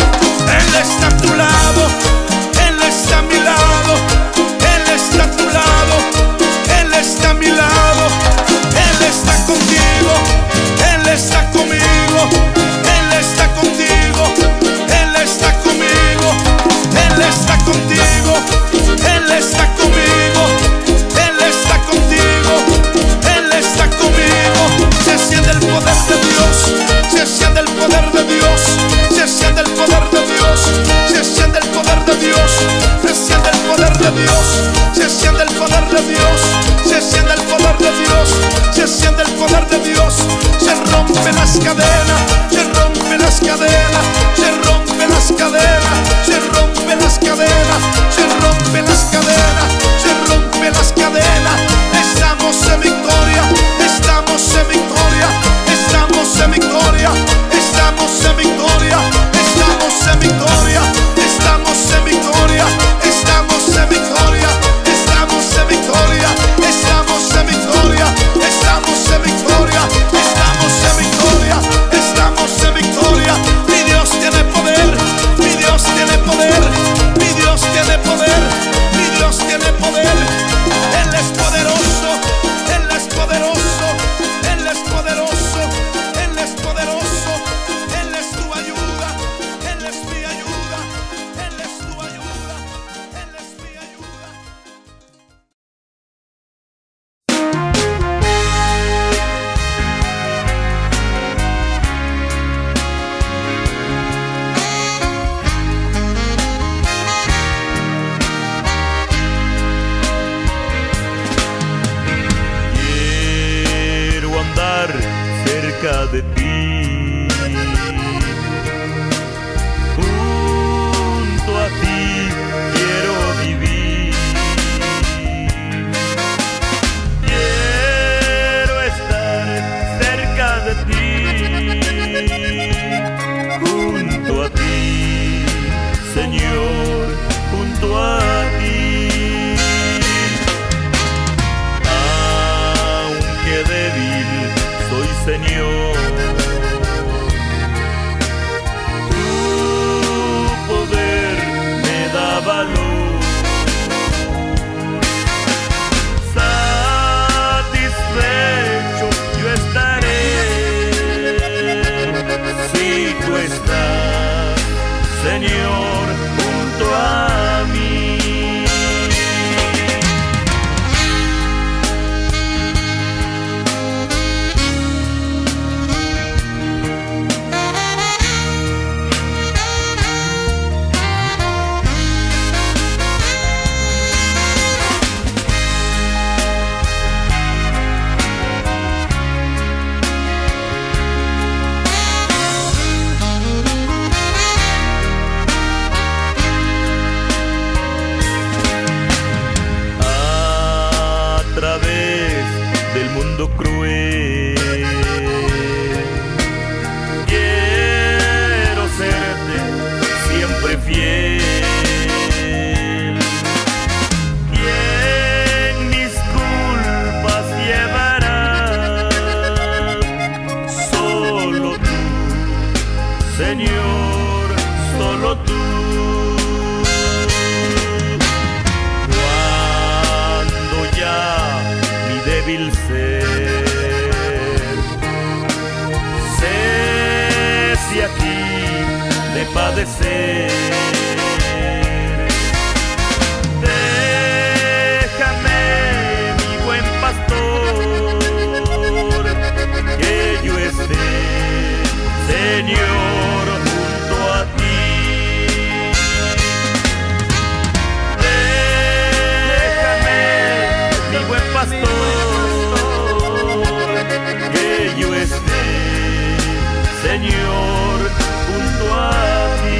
Él está a tu lado, Él está a mi lado, Él está a tu lado, Él está a mi lado, Él está contigo, Él está conmigo, Él está contigo, Él está conmigo, Él está contigo, Él está conmigo, Él está contigo, Él está conmigo. Se siente el poder de Dios, se siente el poder de Dios, se siente el poder de Dios, se siente el poder de Dios, se siente el poder de Dios, se siente el poder de Dios, se siente el poder de Dios, se siente el poder de Dios. Se rompen las cadenas, se rompen las cadenas, se rompen las cadenas, se rompen las cadenas, se rompen las cadenas, se rompen las cadenas. Estamos en victoria, estamos en victoria, estamos en victoria, estamos en victoria, estamos en victoria, estamos en victoria, estamos en victoria, estamos en victoria, estamos en victoria, estamos en victoria, estamos en victoria, estamos en victoria. Mi Dios tiene poder, mi Dios tiene poder, mi Dios tiene poder, mi Dios tiene poder. Él es poderoso, Él es poderoso, Él es poderoso, Él es poderoso, Él es tu ayuda, Él es mi ayuda, Él es tu ayuda, Él es mi ayuda. Quiero andar cerca de ti, junto a ti quiero vivir. Quiero estar cerca de ti, junto a ti, Señor, junto a ti. Aunque débil soy, Señor, tu poder me da valor. Satisfecho yo estaré si tú estás, Señor, junto a mí. Cruel, quiero serte siempre fiel, quien mis culpas llevará, solo tú, Señor, solo tú. Cuando ya mi débil ser cese aquí de padecer, Señor, junto a ti. Déjame, mi buen pastor, que yo esté, Señor, junto a ti.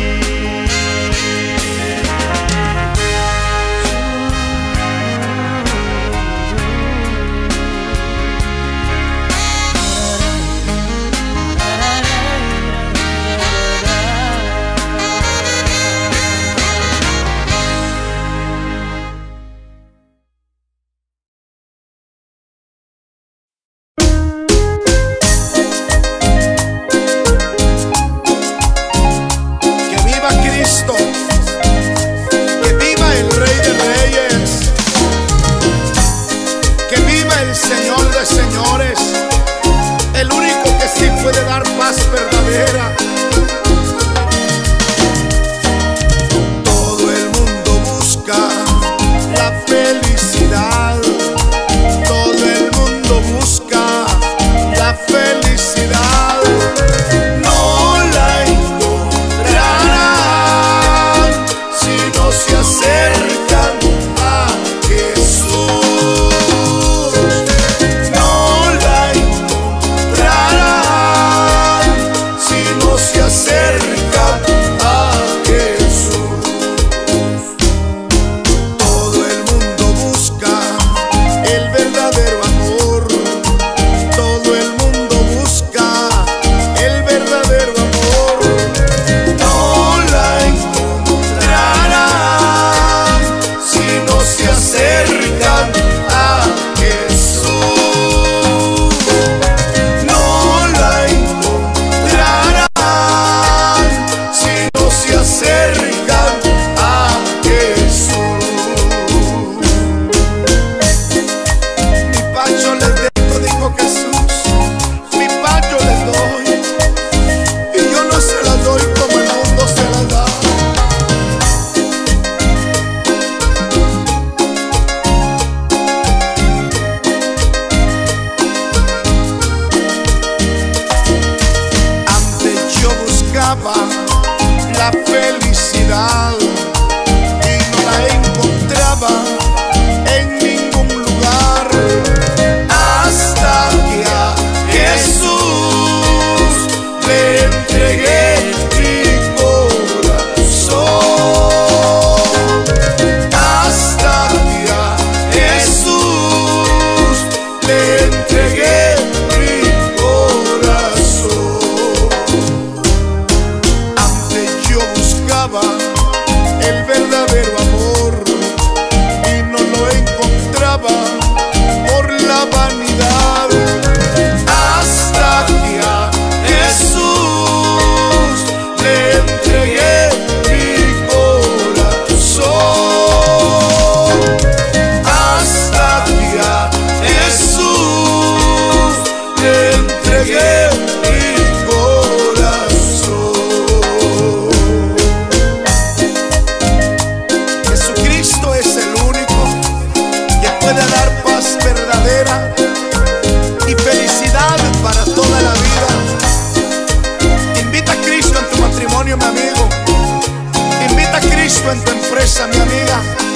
Mi amiga,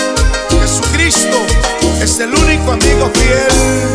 Jesucristo es el único amigo fiel.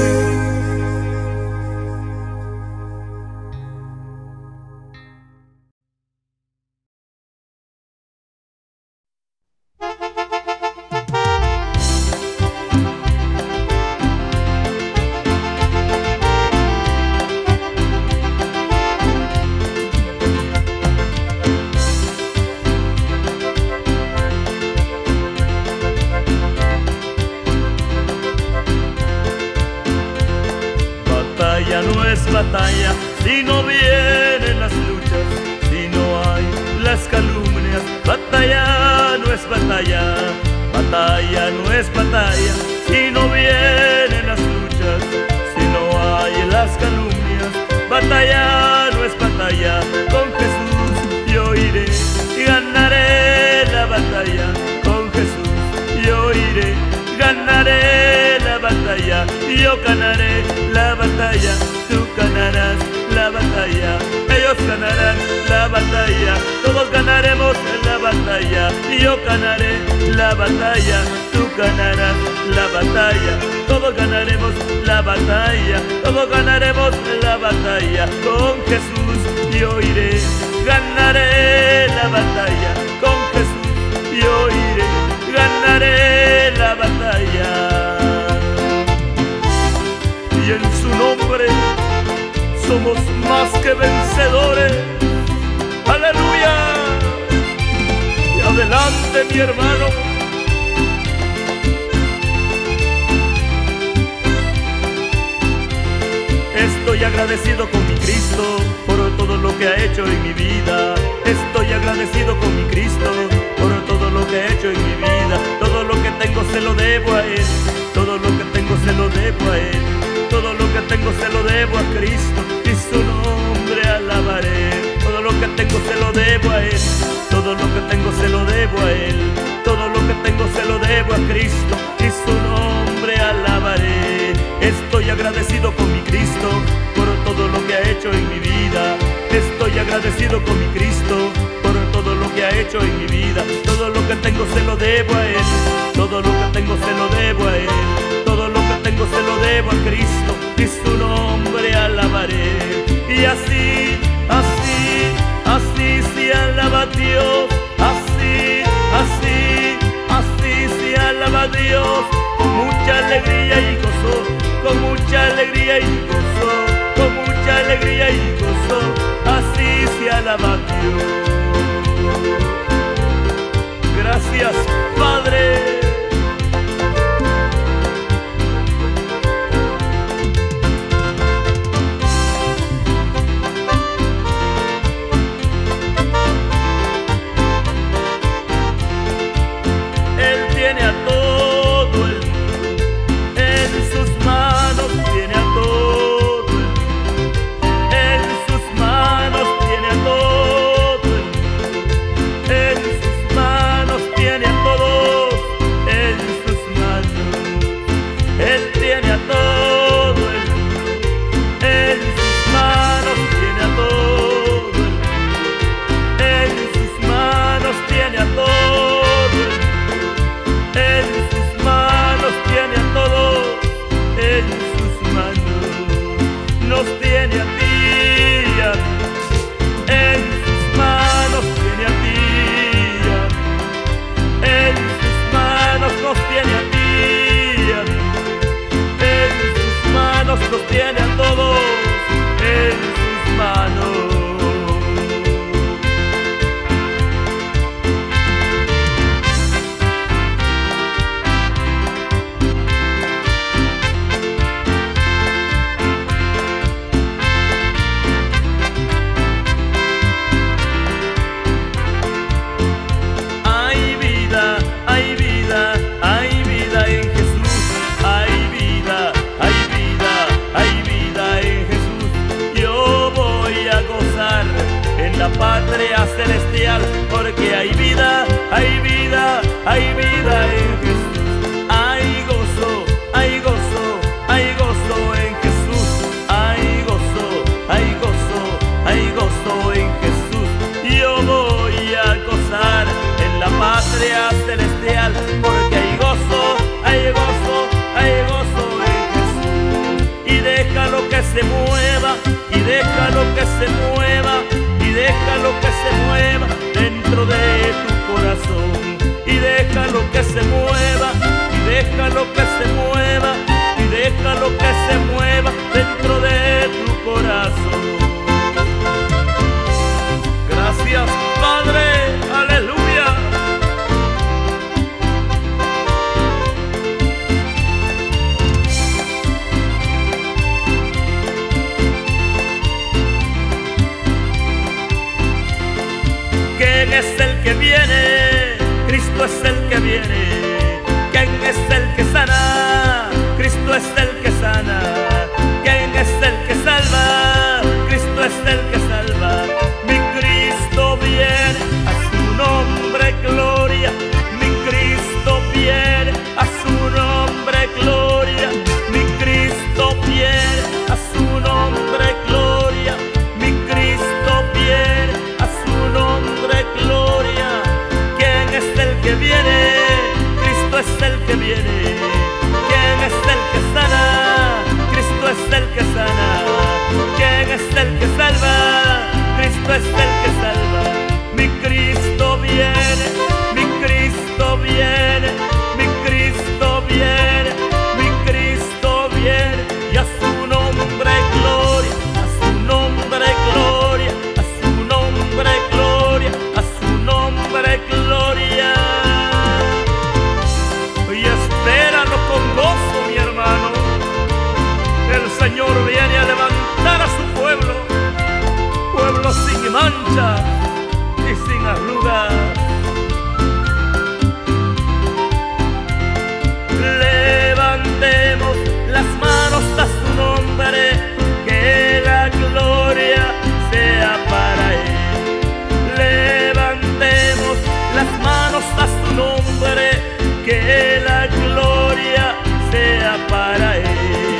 No es batalla si no vienen las luchas, si no hay las calumnias. Batalla no es batalla, batalla no es batalla si no vienen las luchas, si no hay las calumnias. Batalla no es batalla, con Jesús yo iré y ganaré la batalla. Con Jesús yo iré, ganaré la batalla, yo ganaré la batalla, tú ganarás la batalla, ellos ganarán batalla, yo ganaré la batalla, tú ganarás la batalla, todos ganaremos la batalla, todos ganaremos la batalla, con Jesús yo iré, ganaré la batalla, con Jesús yo iré, ganaré la batalla. Y en su nombre somos más que vencedores. ¡Aleluya! Y adelante, mi hermano. Estoy agradecido con mi Cristo por todo lo que ha hecho en mi vida. Estoy agradecido con mi Cristo por todo lo que ha hecho en mi vida. Todo lo que tengo se lo debo a Él. Todo lo que tengo se lo debo a Él. Todo lo que tengo se lo debo a Cristo y su nombre alabaré. Todo lo que tengo se lo debo a Él. Todo lo que tengo se lo debo a Él. Todo lo que tengo se lo debo a Cristo y su nombre alabaré. Estoy agradecido con mi Cristo por todo lo que ha hecho en mi vida. Estoy agradecido con mi Cristo por todo lo que ha hecho en mi vida. Todo lo que tengo se lo debo a Él. Todo lo que tengo se lo debo a Él. Todo lo que tengo se lo debo a Cristo y su nombre alabaré. Y así, así, así se alaba a Dios. Así, así, así se alaba a Dios. Con mucha alegría y gozo, con mucha alegría y gozo, con mucha alegría y gozo. Así se alaba a Dios. Gracias, Padre. Los tiene a todos en sus manos. Hay vida, hay vida, hay vida en Jesús. Hay vida, hay vida, hay vida en Jesús. Yo voy a gozar en la patria celestial, porque hay vida, hay vida, hay vida en Jesús. Hay gozo, hay gozo, hay gozo en Jesús. Hay gozo, hay gozo, hay gozo en Jesús. Yo voy a gozar en la patria celestial, porque hay gozo, hay gozo, hay gozo en Jesús. Y déjalo que se mueva, y déjalo que se mueva, y déjalo que se mueva dentro de tu corazón. Y déjalo que se mueva, y déjalo que se mueva, y déjalo que se mueva dentro de tu corazón. Gracias, Padre, aleluya. ¿Quién es el que viene? Cristo es el que viene. ¿Quién es el que sana? Cristo es el que sana. ¿Quién es el que salva? Cristo es el que salva. Mi Cristo viene, a su nombre gloria. Mi Cristo viene, a su nombre gloria. Mi Cristo viene, a su nombre gloria. Mi Cristo viene, a su nombre gloria. ¿Quién viene. ¿Quién es el que sana? Cristo es el que sana. ¿Quién es el que salva? Cristo es el que salva. Mi Cristo viene, mi Cristo viene, mi Cristo viene, mi Cristo viene. Y a su nombre gloria, a su nombre gloria, a su nombre gloria, a su nombre gloria. Y espéralo con gozo, mi hermano. El Señor viene a levantar a su pueblo, pueblo sin mancha y sin arrugas. Levantemos las manos a su nombre, que la gloria sea para Él. Levantemos las manos a su nombre, que la gloria sea para Él.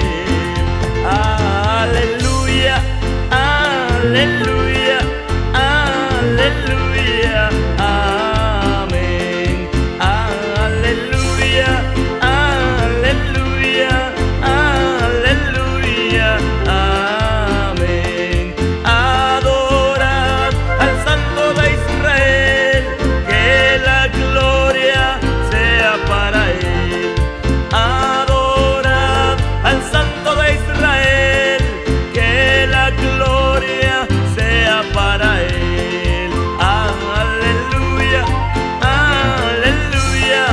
Aleluya, aleluya, aleluya, amén. Aleluya, aleluya, aleluya, amén. Adorad al Santo de Israel, que la gloria sea para Él. Adorad al Santo de Israel, que la gloria sea para Él. Aleluya, aleluya,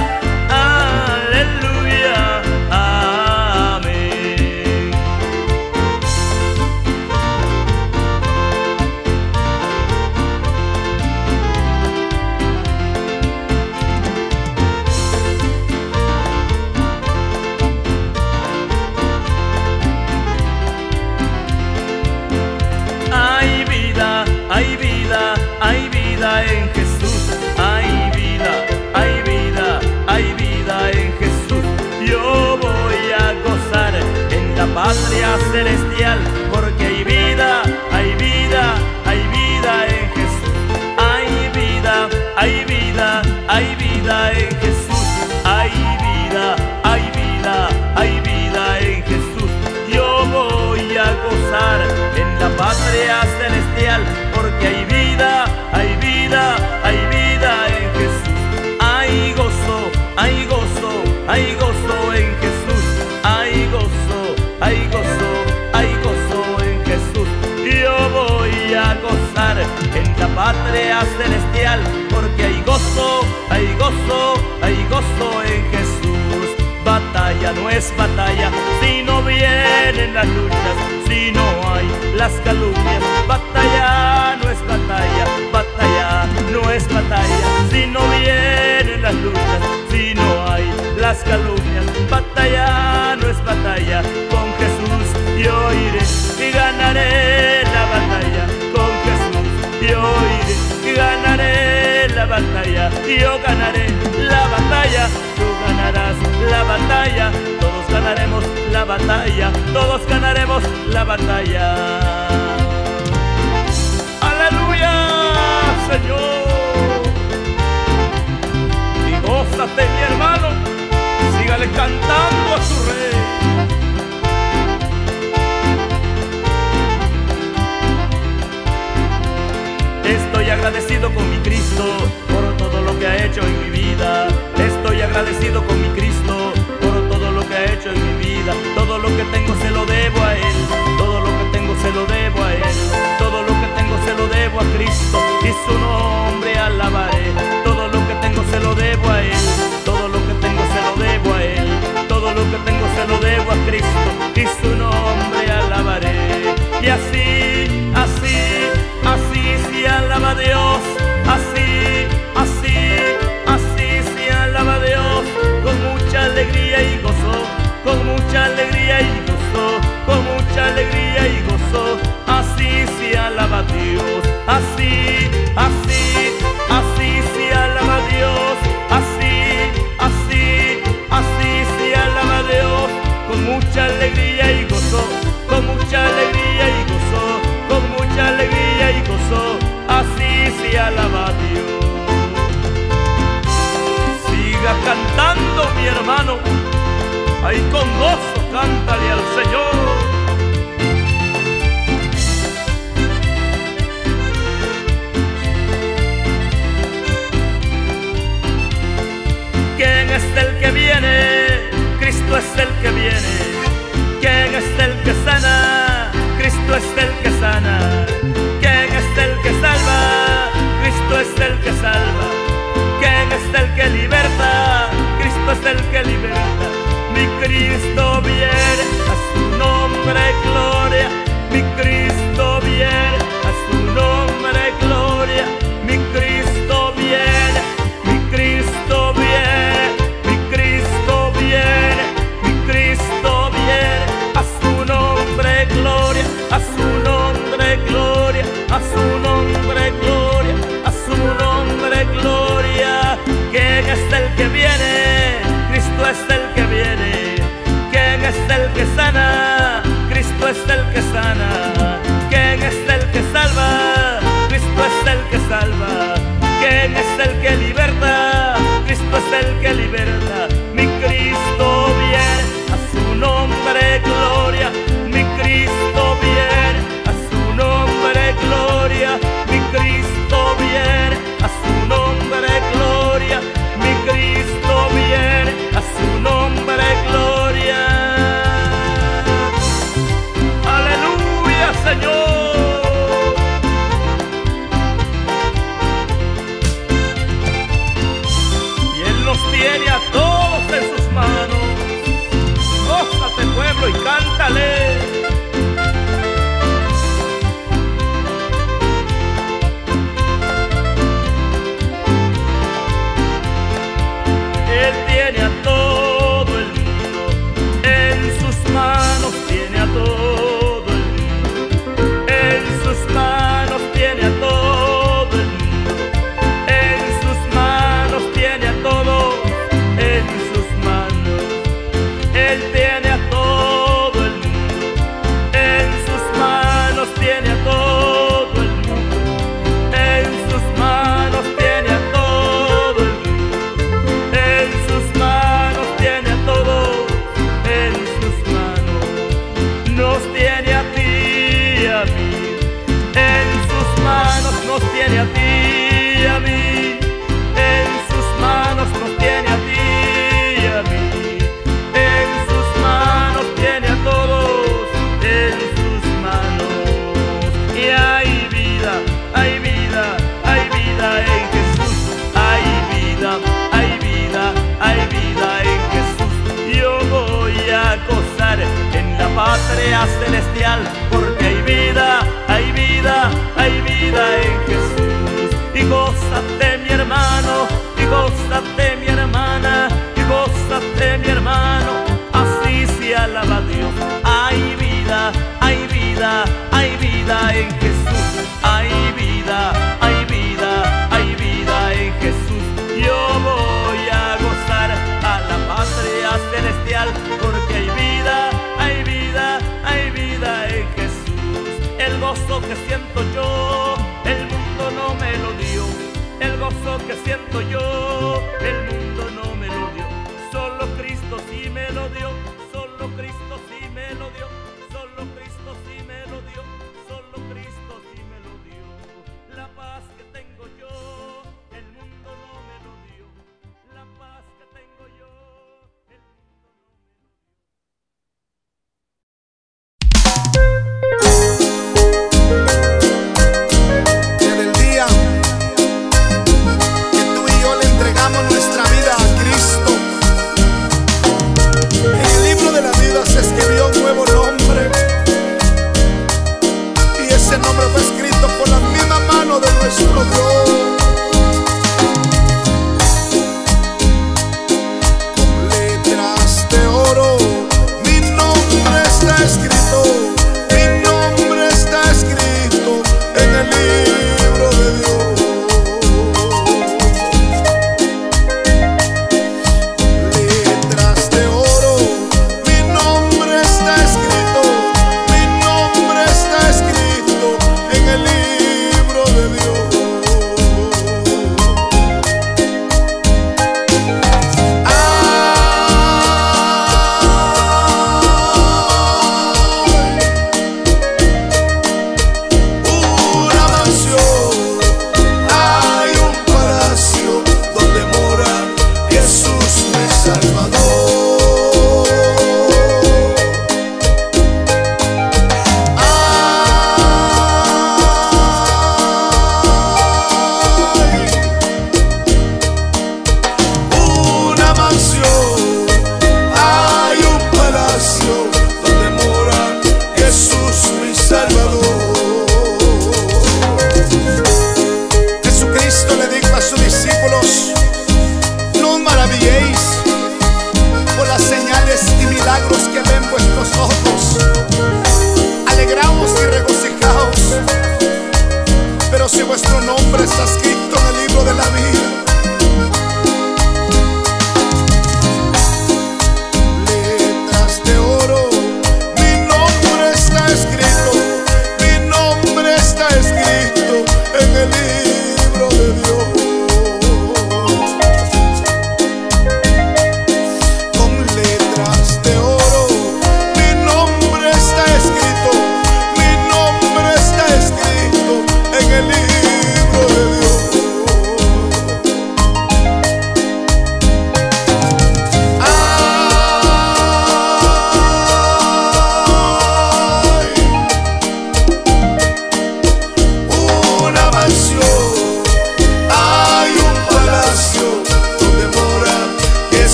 aleluya, amén. Hay vida, hay vida, hay vida en Jesús. Hay vida, hay vida, hay vida en Jesús. Yo voy a gozar en la patria celestial, porque hay vida, hay vida, hay vida en Jesús. Hay vida, hay vida, hay vida en Jesús. Hay vida, hay vida, hay vida en Jesús. Yo voy a gozar en la patria celestial, porque hay vida, hay vida, hay vida en Jesús. Hay gozo, hay gozo, hay gozo en Jesús. Hay gozo, hay gozo, hay gozo en Jesús. Yo voy a gozar en la patria celestial, porque hay gozo, hay gozo, hay gozo en Jesús. Batalla no es batalla si no vienen las luchas, si no hay las calumnias. Batalla no es batalla, batalla no es batalla si no vienen las luchas, si no hay las calumnias. Batalla no es batalla, con Jesús yo iré y ganaré la batalla. Con Jesús yo iré y ganaré la batalla. Yo ganaré la batalla, tú ganarás la batalla. Todos ganaremos la batalla, todos ganaremos la batalla. Aleluya, Señor. Y gózate, mi hermano, sígale cantando a su Rey. Estoy agradecido con mi Cristo por todo lo que ha hecho en mi vida. Estoy agradecido con mi Cristo por todo lo que ha hecho en mi vida. Todo lo que tengo se lo debo a Él. Todo lo que tengo se lo debo a Él. Todo lo que tengo se lo debo a Cristo y su nombre alabaré. Todo lo que tengo se lo debo a Él. Todo lo que tengo se lo debo a Él. Todo lo que tengo se lo debo a Cristo y su nombre alabaré. Y así, así, así se alaba a Dios. Así, así, así se alaba a Dios. Con Ahí con gozo cántale al Señor. ¿Quién es el que viene? Cristo es el que viene. ¿Quién es el que sana? Cristo es el que sana. ¿Quién es el que salva? Cristo es el que salva. ¿Quién es el que liberta? Cristo es el que liberta. Mi Cristo viene, a su nombre gloria. Mi Cristo viene, a su nombre gloria. Mi Cristo viene, mi Cristo viene, mi Cristo viene, mi Cristo viene, a su nombre gloria, a su nombre gloria, a su nombre gloria, a su nombre gloria. ¿Quién es el que viene? Cristo es el que viene. ¿Quién es el que sana? Cristo es el que sana. ¿Quién es el que salva? Cristo es el que salva. ¿Quién es el que liberta? Cristo es el que liberta. Mi Cristo viene, a su nombre gloria. Mi Cristo viene, a su nombre gloria. Mi Cristo viene, a su nombre gloria. Mi Cristo viene, a su nombre gloria. Aleluya, Señor. Y Él nos tiene a todos en sus manos. Gózate, pueblo, y cántale. Él tiene a todo el mundo en sus manos, tiene a todo el mundo en sus manos, tiene a todo el mundo en sus manos, tiene a todo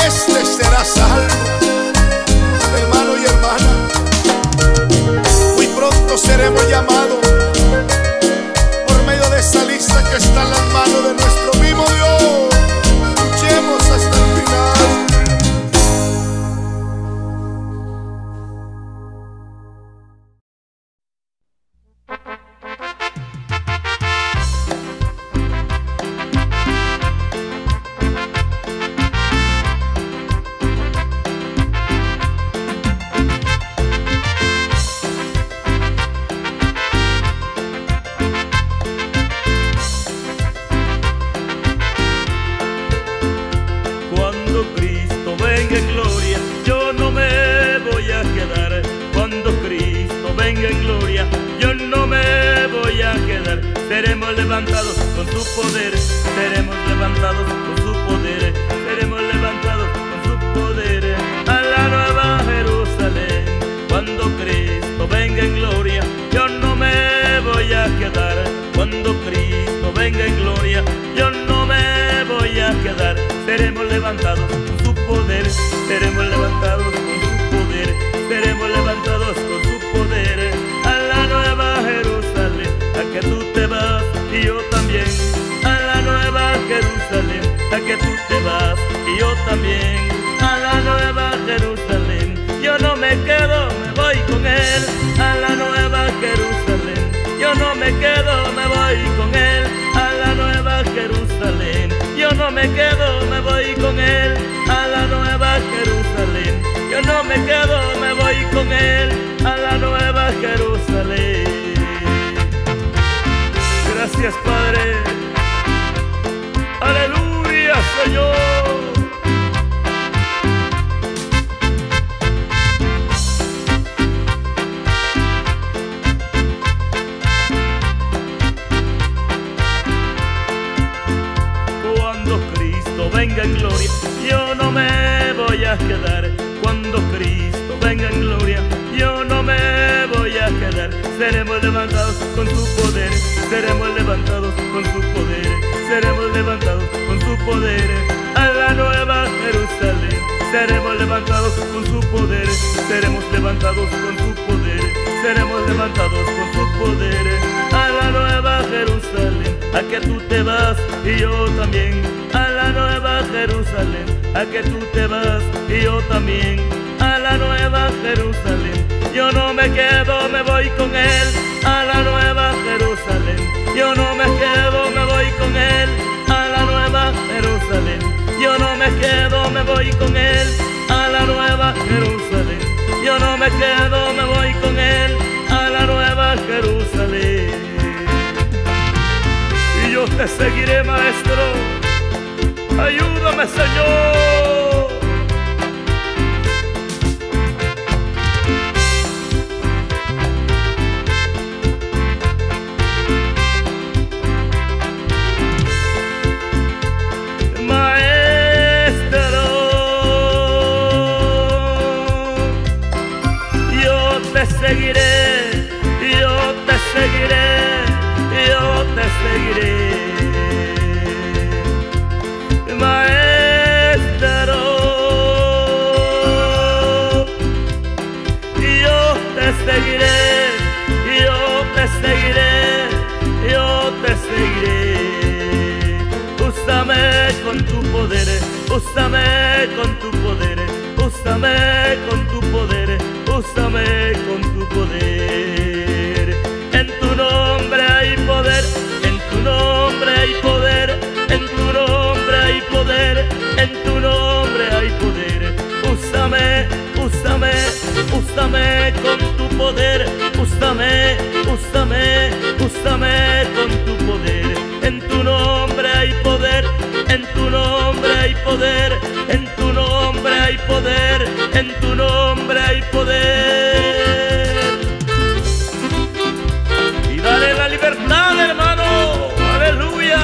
este será salvo. Hermano y hermana, muy pronto seremos llamados por medio de esa lista que está en las manos de nuestro mismo Dios. Luchemos hasta el final. Seremos levantados con su poder, seremos levantados con su poder, seremos levantados con su poder a la nueva Jerusalén. Cuando Cristo venga en gloria, yo no me voy a quedar. Cuando Cristo venga en gloria, yo no me voy a quedar. Seremos levantados con su poder, seremos levantados con su poder, seremos levantados con su poder a la nueva Jerusalén, a que tú te vas y yo también, a la nueva Jerusalén, a que tú te vas y yo también, a la nueva Jerusalén. Yo no me quedo, me voy con él, a la nueva Jerusalén. Yo no me quedo, me voy con él, a la nueva Jerusalén. Yo no me quedo, me voy con él, a la nueva Jerusalén. Yo no me quedo, me voy con él, a la nueva Jerusalén. Gracias, Padre. Aleluya, Señor. Cuando Cristo venga en gloria, yo no me voy a quedar. Cuando Cristo venga en gloria, yo no me voy a quedar. Seremos levantados con su poder, seremos levantados con su poder, seremos levantados con su poder a la nueva Jerusalén. Seremos levantados con su poder, seremos levantados con su poder, seremos levantados con su poder a la nueva Jerusalén. A que tú te vas y yo también, a la nueva Jerusalén. A que tú te vas y yo también, a la nueva Jerusalén. Yo no me quedo, me voy con él, a la nueva Jerusalén. Yo no me quedo, me voy con él, a la nueva Jerusalén. Yo no me quedo, me voy con él, a la nueva Jerusalén. Yo no me quedo, me voy con él, a la nueva Jerusalén. Y yo te seguiré, maestro. Ayúdame, Señor. Seguiré, yo te seguiré, yo te seguiré, maestro. Yo te seguiré, yo te seguiré, yo te seguiré. Úsame con tu poder, úsame con tu poder, úsame con tu poder, úsame con tu poder. En tu nombre hay poder, en tu nombre hay poder, en tu nombre hay poder, en tu nombre hay poder. Úsame, úsame, úsame con tu poder, úsame, úsame, úsame con tu poder. En tu nombre hay poder, en tu nombre hay poder, en tu nombre hay poder, en tu nombre hay poder. Y dale la libertad, hermano. Aleluya.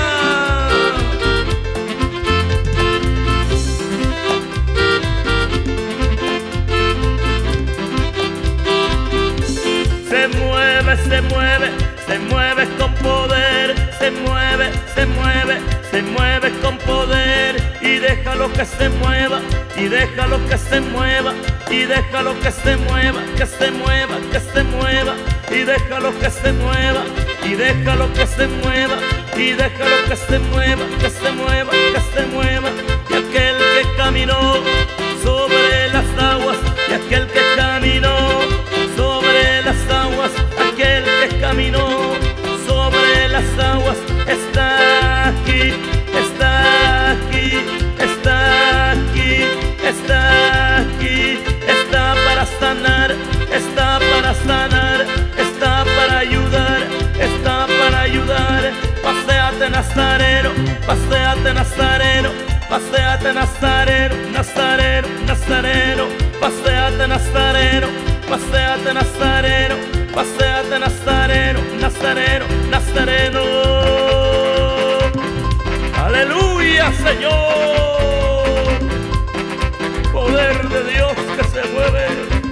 que se mueva, y déjalo que se mueva, y déjalo que se mueva, que se mueva, que se mueva, y déjalo que se mueva, y déjalo que se mueva, y déjalo que se mueva, que se mueva, que se mueva. Y aquel que caminó sobre las aguas, y aquel que caminó sobre las aguas, aquel que caminó sobre las aguas, está aquí, está aquí, está aquí, está aquí, está para sanar, está para sanar, está para ayudar, está para ayudar. Paséate Nazareno, paséate Nazareno, paséate Nazareno, Nazareno, Nazareno, paséate Nazareno, paséate Nazareno, paséate Nazareno, Nazareno, Nazareno. Aleluya, Señor, poder de Dios que se mueve.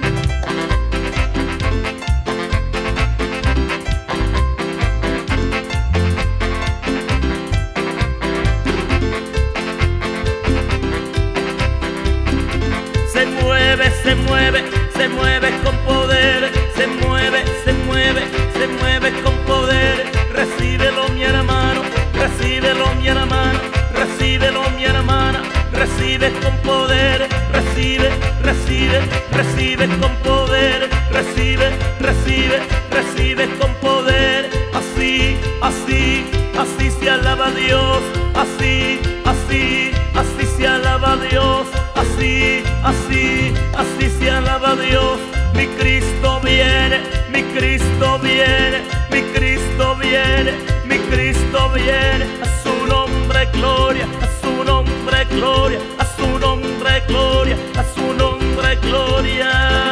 Se mueve, se mueve, se mueve con poder, se mueve, se mueve, se mueve con poder. Recíbelo mi hermano, recíbelo mi hermano, recíbelo mi hermana, recibe con poder, recibe, recibe, recibe con poder, recibe, recibe, recibe con poder. Así, así, así se alaba a Dios, así, así, así se alaba a Dios, así, así, así se alaba a Dios. Mi Cristo viene, mi Cristo viene, mi Cristo viene, mi Cristo viene. A su nombre gloria, a su nombre gloria, a su nombre gloria, a su nombre gloria.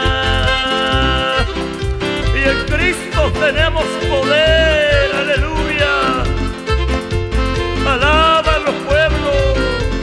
Y en Cristo tenemos poder, aleluya. Alaba a los pueblos.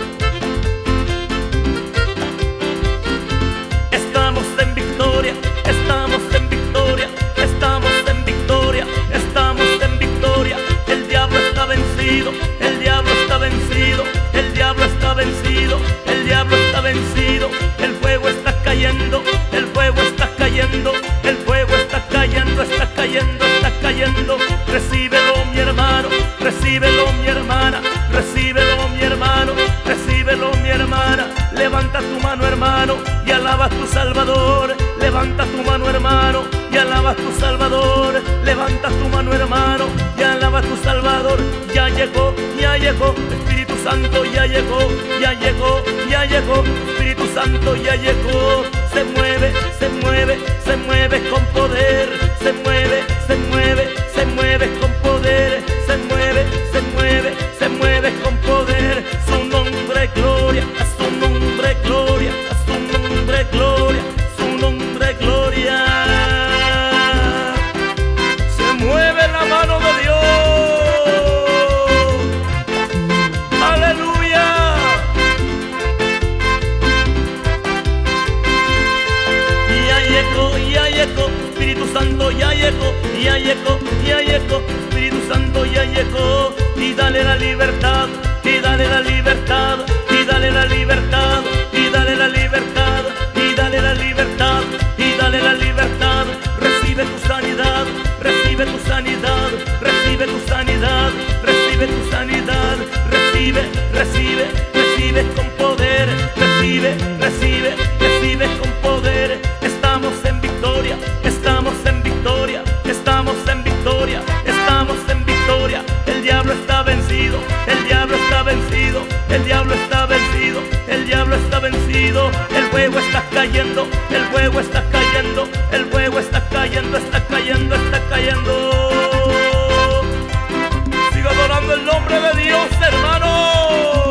Estamos en victoria, estamos en victoria, estamos en victoria, estamos en victoria. El diablo está vencido, el diablo está vencido, el diablo está vencido, el diablo está vencido. El fuego está cayendo, el fuego está cayendo, el fuego está cayendo, está cayendo, está cayendo. Recíbelo mi hermano, recíbelo mi hermana, recíbelo mi hermano, recíbelo mi hermana. Levanta tu mano hermano y alaba a tu Salvador. Levanta tu mano hermano y alaba a tu Salvador. Levanta tu mano hermano y alaba a tu Salvador. Ya llegó, ya llegó, Espíritu Santo ya llegó, ya llegó, ya llegó, Espíritu Santo ya llegó. Se mueve, se mueve, se mueve con poder, se mueve, se mueve, se mueve con poder, se mueve, se mueve, se mueve con poder. Su nombre gloria, a su nombre gloria, a su nombre gloria, su nombre gloria. Se mueve la mano de Dios. Aleluya. Ya llegó, ya llegó, Espíritu Santo ya llegó, ya llegó, ya llegó, Espíritu Santo ya llegó. Y dale la libertad, y dale la libertad, y dale la libertad, y dale la libertad, y dale la libertad, y dale la libertad. Recibe tu sanidad, recibe tu sanidad, recibe tu sanidad, recibe tu sanidad, recibe, recibe, recibe con poder, recibe, recibe, recibe con poder. Estamos en victoria, estamos en victoria, estamos en victoria, estamos en victoria. El diablo está vencido, el diablo está vencido, el diablo está vencido, el diablo está vencido. El fuego está cayendo, el fuego está cayendo, el fuego está cayendo, está cayendo, está cayendo. Sigo adorando el nombre de Dios, hermano.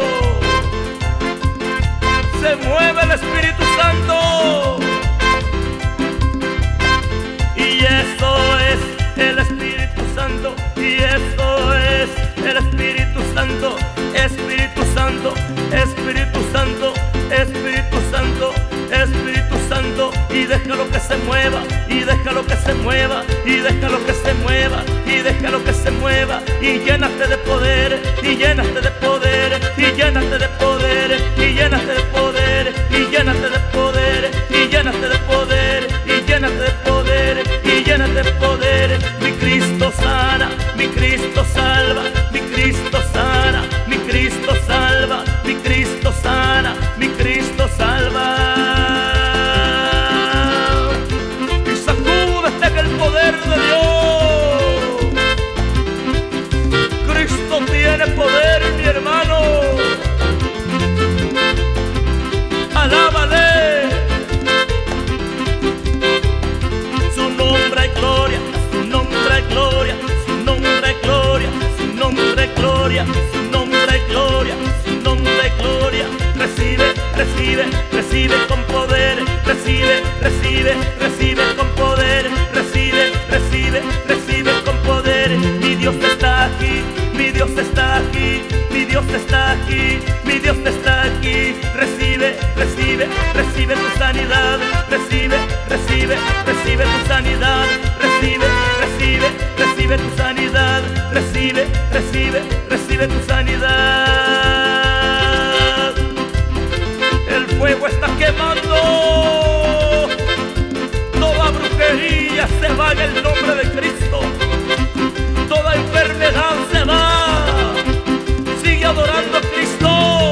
Se mueve el Espíritu Santo. Y eso es el Espíritu Santo, y eso es el Espíritu Santo, Espíritu Santo, Espíritu Santo, Espíritu Santo, Espíritu Santo. Y déjalo que se mueva, y y déjalo que se mueva, y déjalo que se mueva, y déjalo que se mueva, y llénate de poder, y llénate de poder, y llénate de poder, y llénate de poder, y llénate de poder, y llénate de poder, y llénate de poder, y llénate de poder. Mi Cristo sana, mi Cristo salva, mi Cristo sana, mi Cristo salva, mi Cristo sana, mi Cristo salva. Y sacúdete que el poder de Dios, Cristo tiene poder, mi hermano. Alábale. Su nombre es gloria, su nombre es gloria, su nombre es gloria, su nombre es gloria, su nombre es gloria, su nombre es gloria. Recibe, recibe, recibe con poder, recibe, recibe, recibe con poder, recibe, recibe, recibe con poder. Mi Dios está aquí, mi Dios está aquí, mi Dios está aquí, mi Dios está aquí. Recibe, recibe, recibe tu sanidad, recibe, recibe, recibe tu sanidad, recibe, recibe, recibe tu sanidad, recibe, recibe, recibe tu sanidad. El fuego está quemando, toda brujería se va en el nombre de Cristo, toda enfermedad se va. Sigue adorando a Cristo.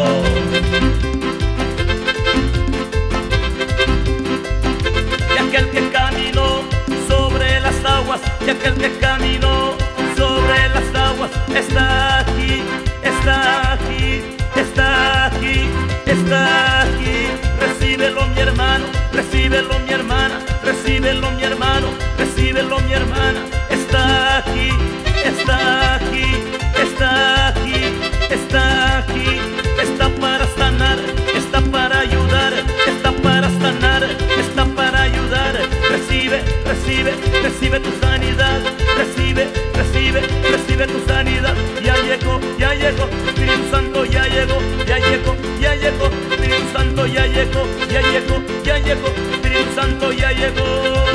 Y aquel que caminó sobre las aguas, y aquel que caminó sobre las aguas, está aquí, está aquí, está aquí, está aquí. Recíbelo mi hermano, recíbelo mi hermana, recíbelo mi hermano, recíbelo mi hermana. Está aquí, está aquí, está aquí, está aquí. Está para sanar, está para ayudar, está para sanar, está para ayudar. Recibe, recibe, recibe tu sanidad, recibe, recibe, recibe tu sanidad. Ya llegó, ya llegó, Espíritu Santo ya llegó, ya llegó, ya llegó, Espíritu Santo ya llegó, ya llegó, ya llegó, Espíritu Santo ya llegó.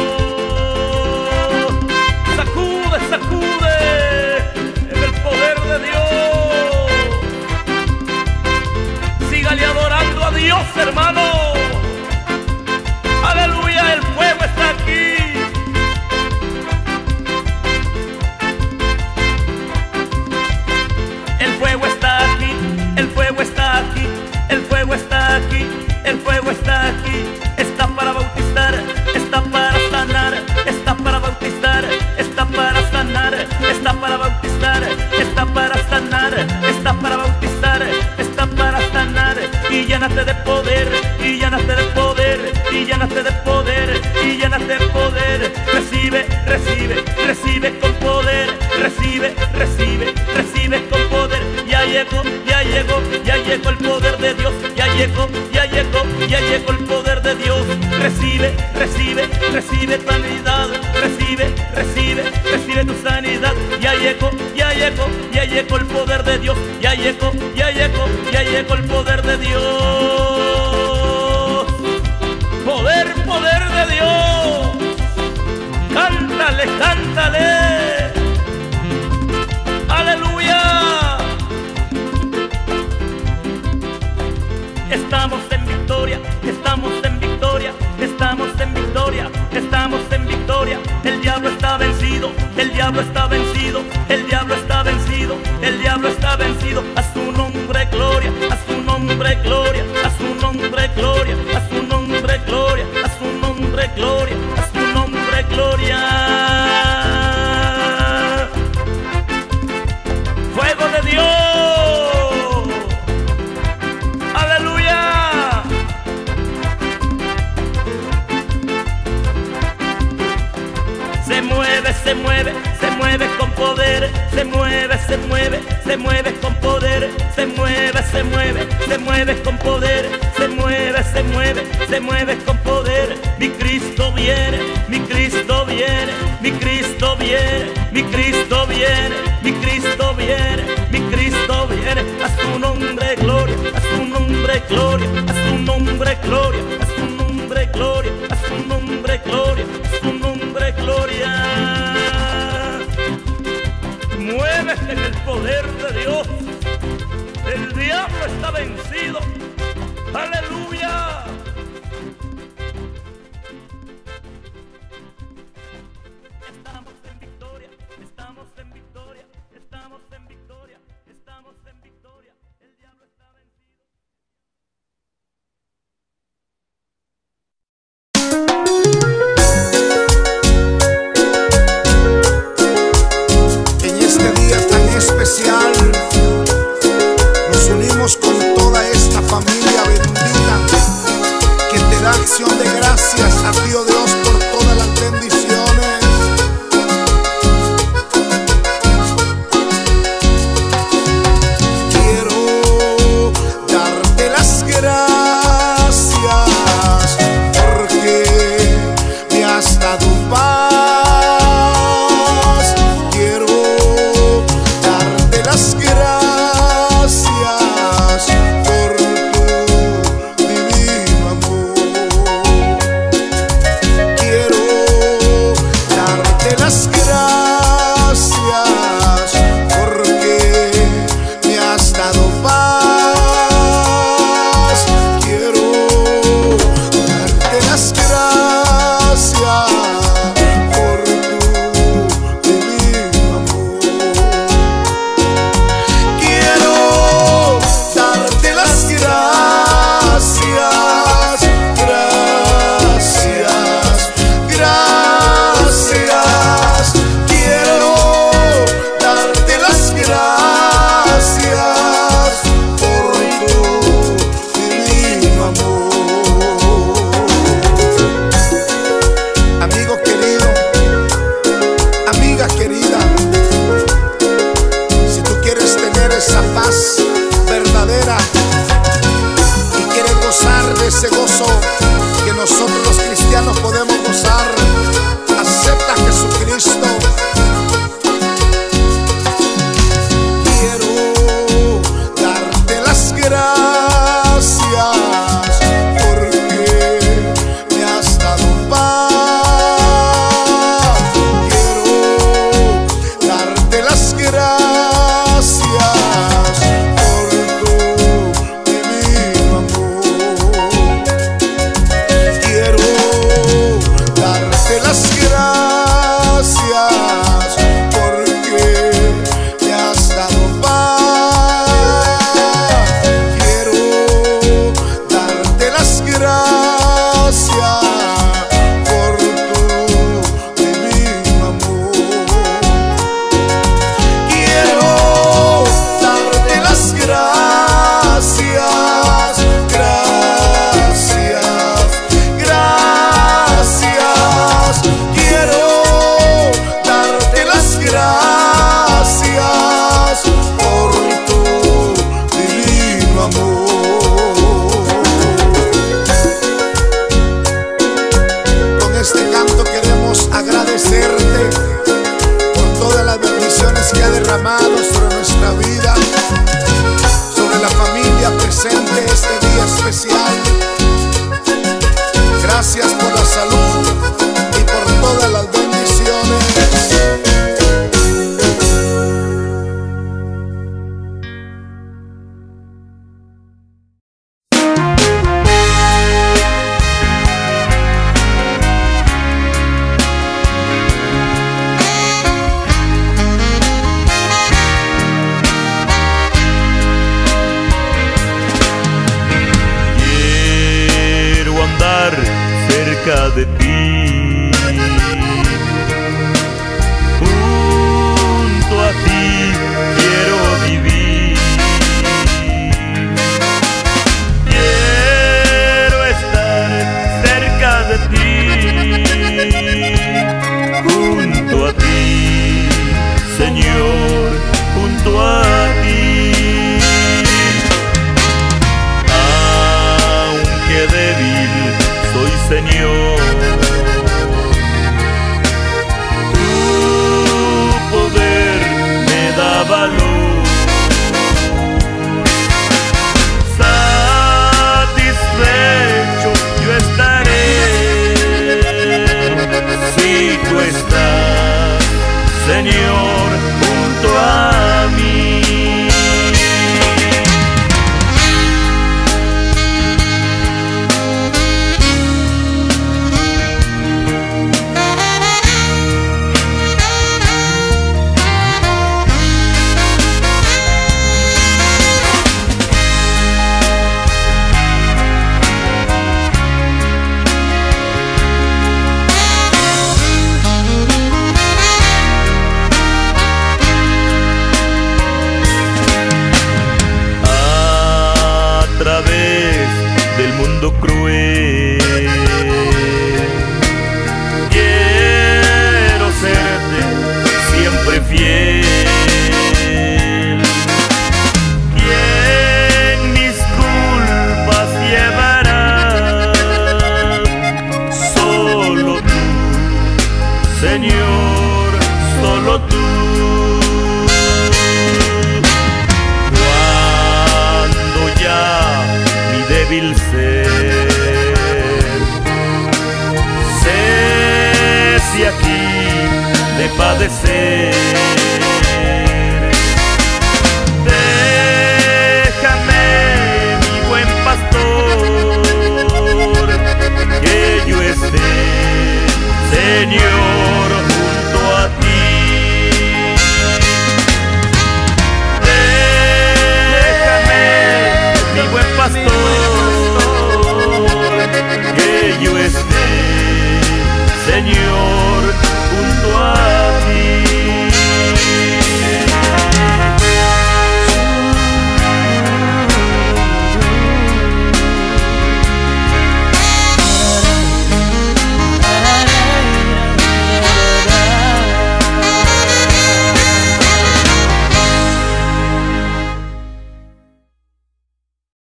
Sacude, sacude en el poder de Dios. Sígale adorando a Dios, hermano. Aleluya, el fuego está aquí. El fuego está aquí, el fuego está aquí, el fuego está aquí, el fuego está aquí. Está para bautizar, está para sanar, está para bautizar, está para sanar, está para bautizar, está para sanar, está para bautizar, está para sanar. Y llénate de poder, y llénate de poder, y llénate de poder, y llénate de poder. Recibe, recibe, recibe con poder, recibe, recibe, recibe con poder. Ya llegó, ya llegó, ya llegó el poder de Dios, ya llegó, ya llegó, ya llegó el poder de Dios. Recibe, recibe, recibe sanidad, recibe, recibe, recibe tu sanidad. Ya llegó, ya llegó, ya llegó el poder de Dios, ya llegó, ya llegó, ya llegó el poder de Dios. Poder, poder de Dios. Cántale, cántale. Aleluya. Estamos en victoria, estamos en victoria, estamos en victoria, estamos en victoria. El diablo está vencido, el diablo está vencido, el diablo está vencido, el diablo está vencido. A su nombre gloria, a su nombre gloria, a su nombre gloria, a su nombre gloria, a su nombre gloria, a su nombre gloria. Fuego de Dios. Se mueve, se mueve, se mueve con poder, se mueve, se mueve, se mueve con poder, se mueve, se mueve, se mueve con poder, se mueve, se mueve, se mueve con poder. Mi Cristo viene, mi Cristo viene, mi Cristo viene, mi Cristo viene, mi Cristo viene, mi Cristo viene. A su nombre gloria, a su nombre gloria, a su nombre gloria, a su nombre gloria, a su nombre gloria, a su nombre cerca de ti. Junto a ti quiero vivir. Quiero estar cerca de ti. Junto a ti, Señor, junto a ti. Aunque débil soy, Señor, tu poder me da valor. Satisfecho yo estaré si tú estás, Señor, junto a mí. A través del mundo cruel, quiero serte siempre fiel. ¿Quién mis culpas llevará? Solo tú, Señor, solo tú. Débil ser, cese aquí de padecer.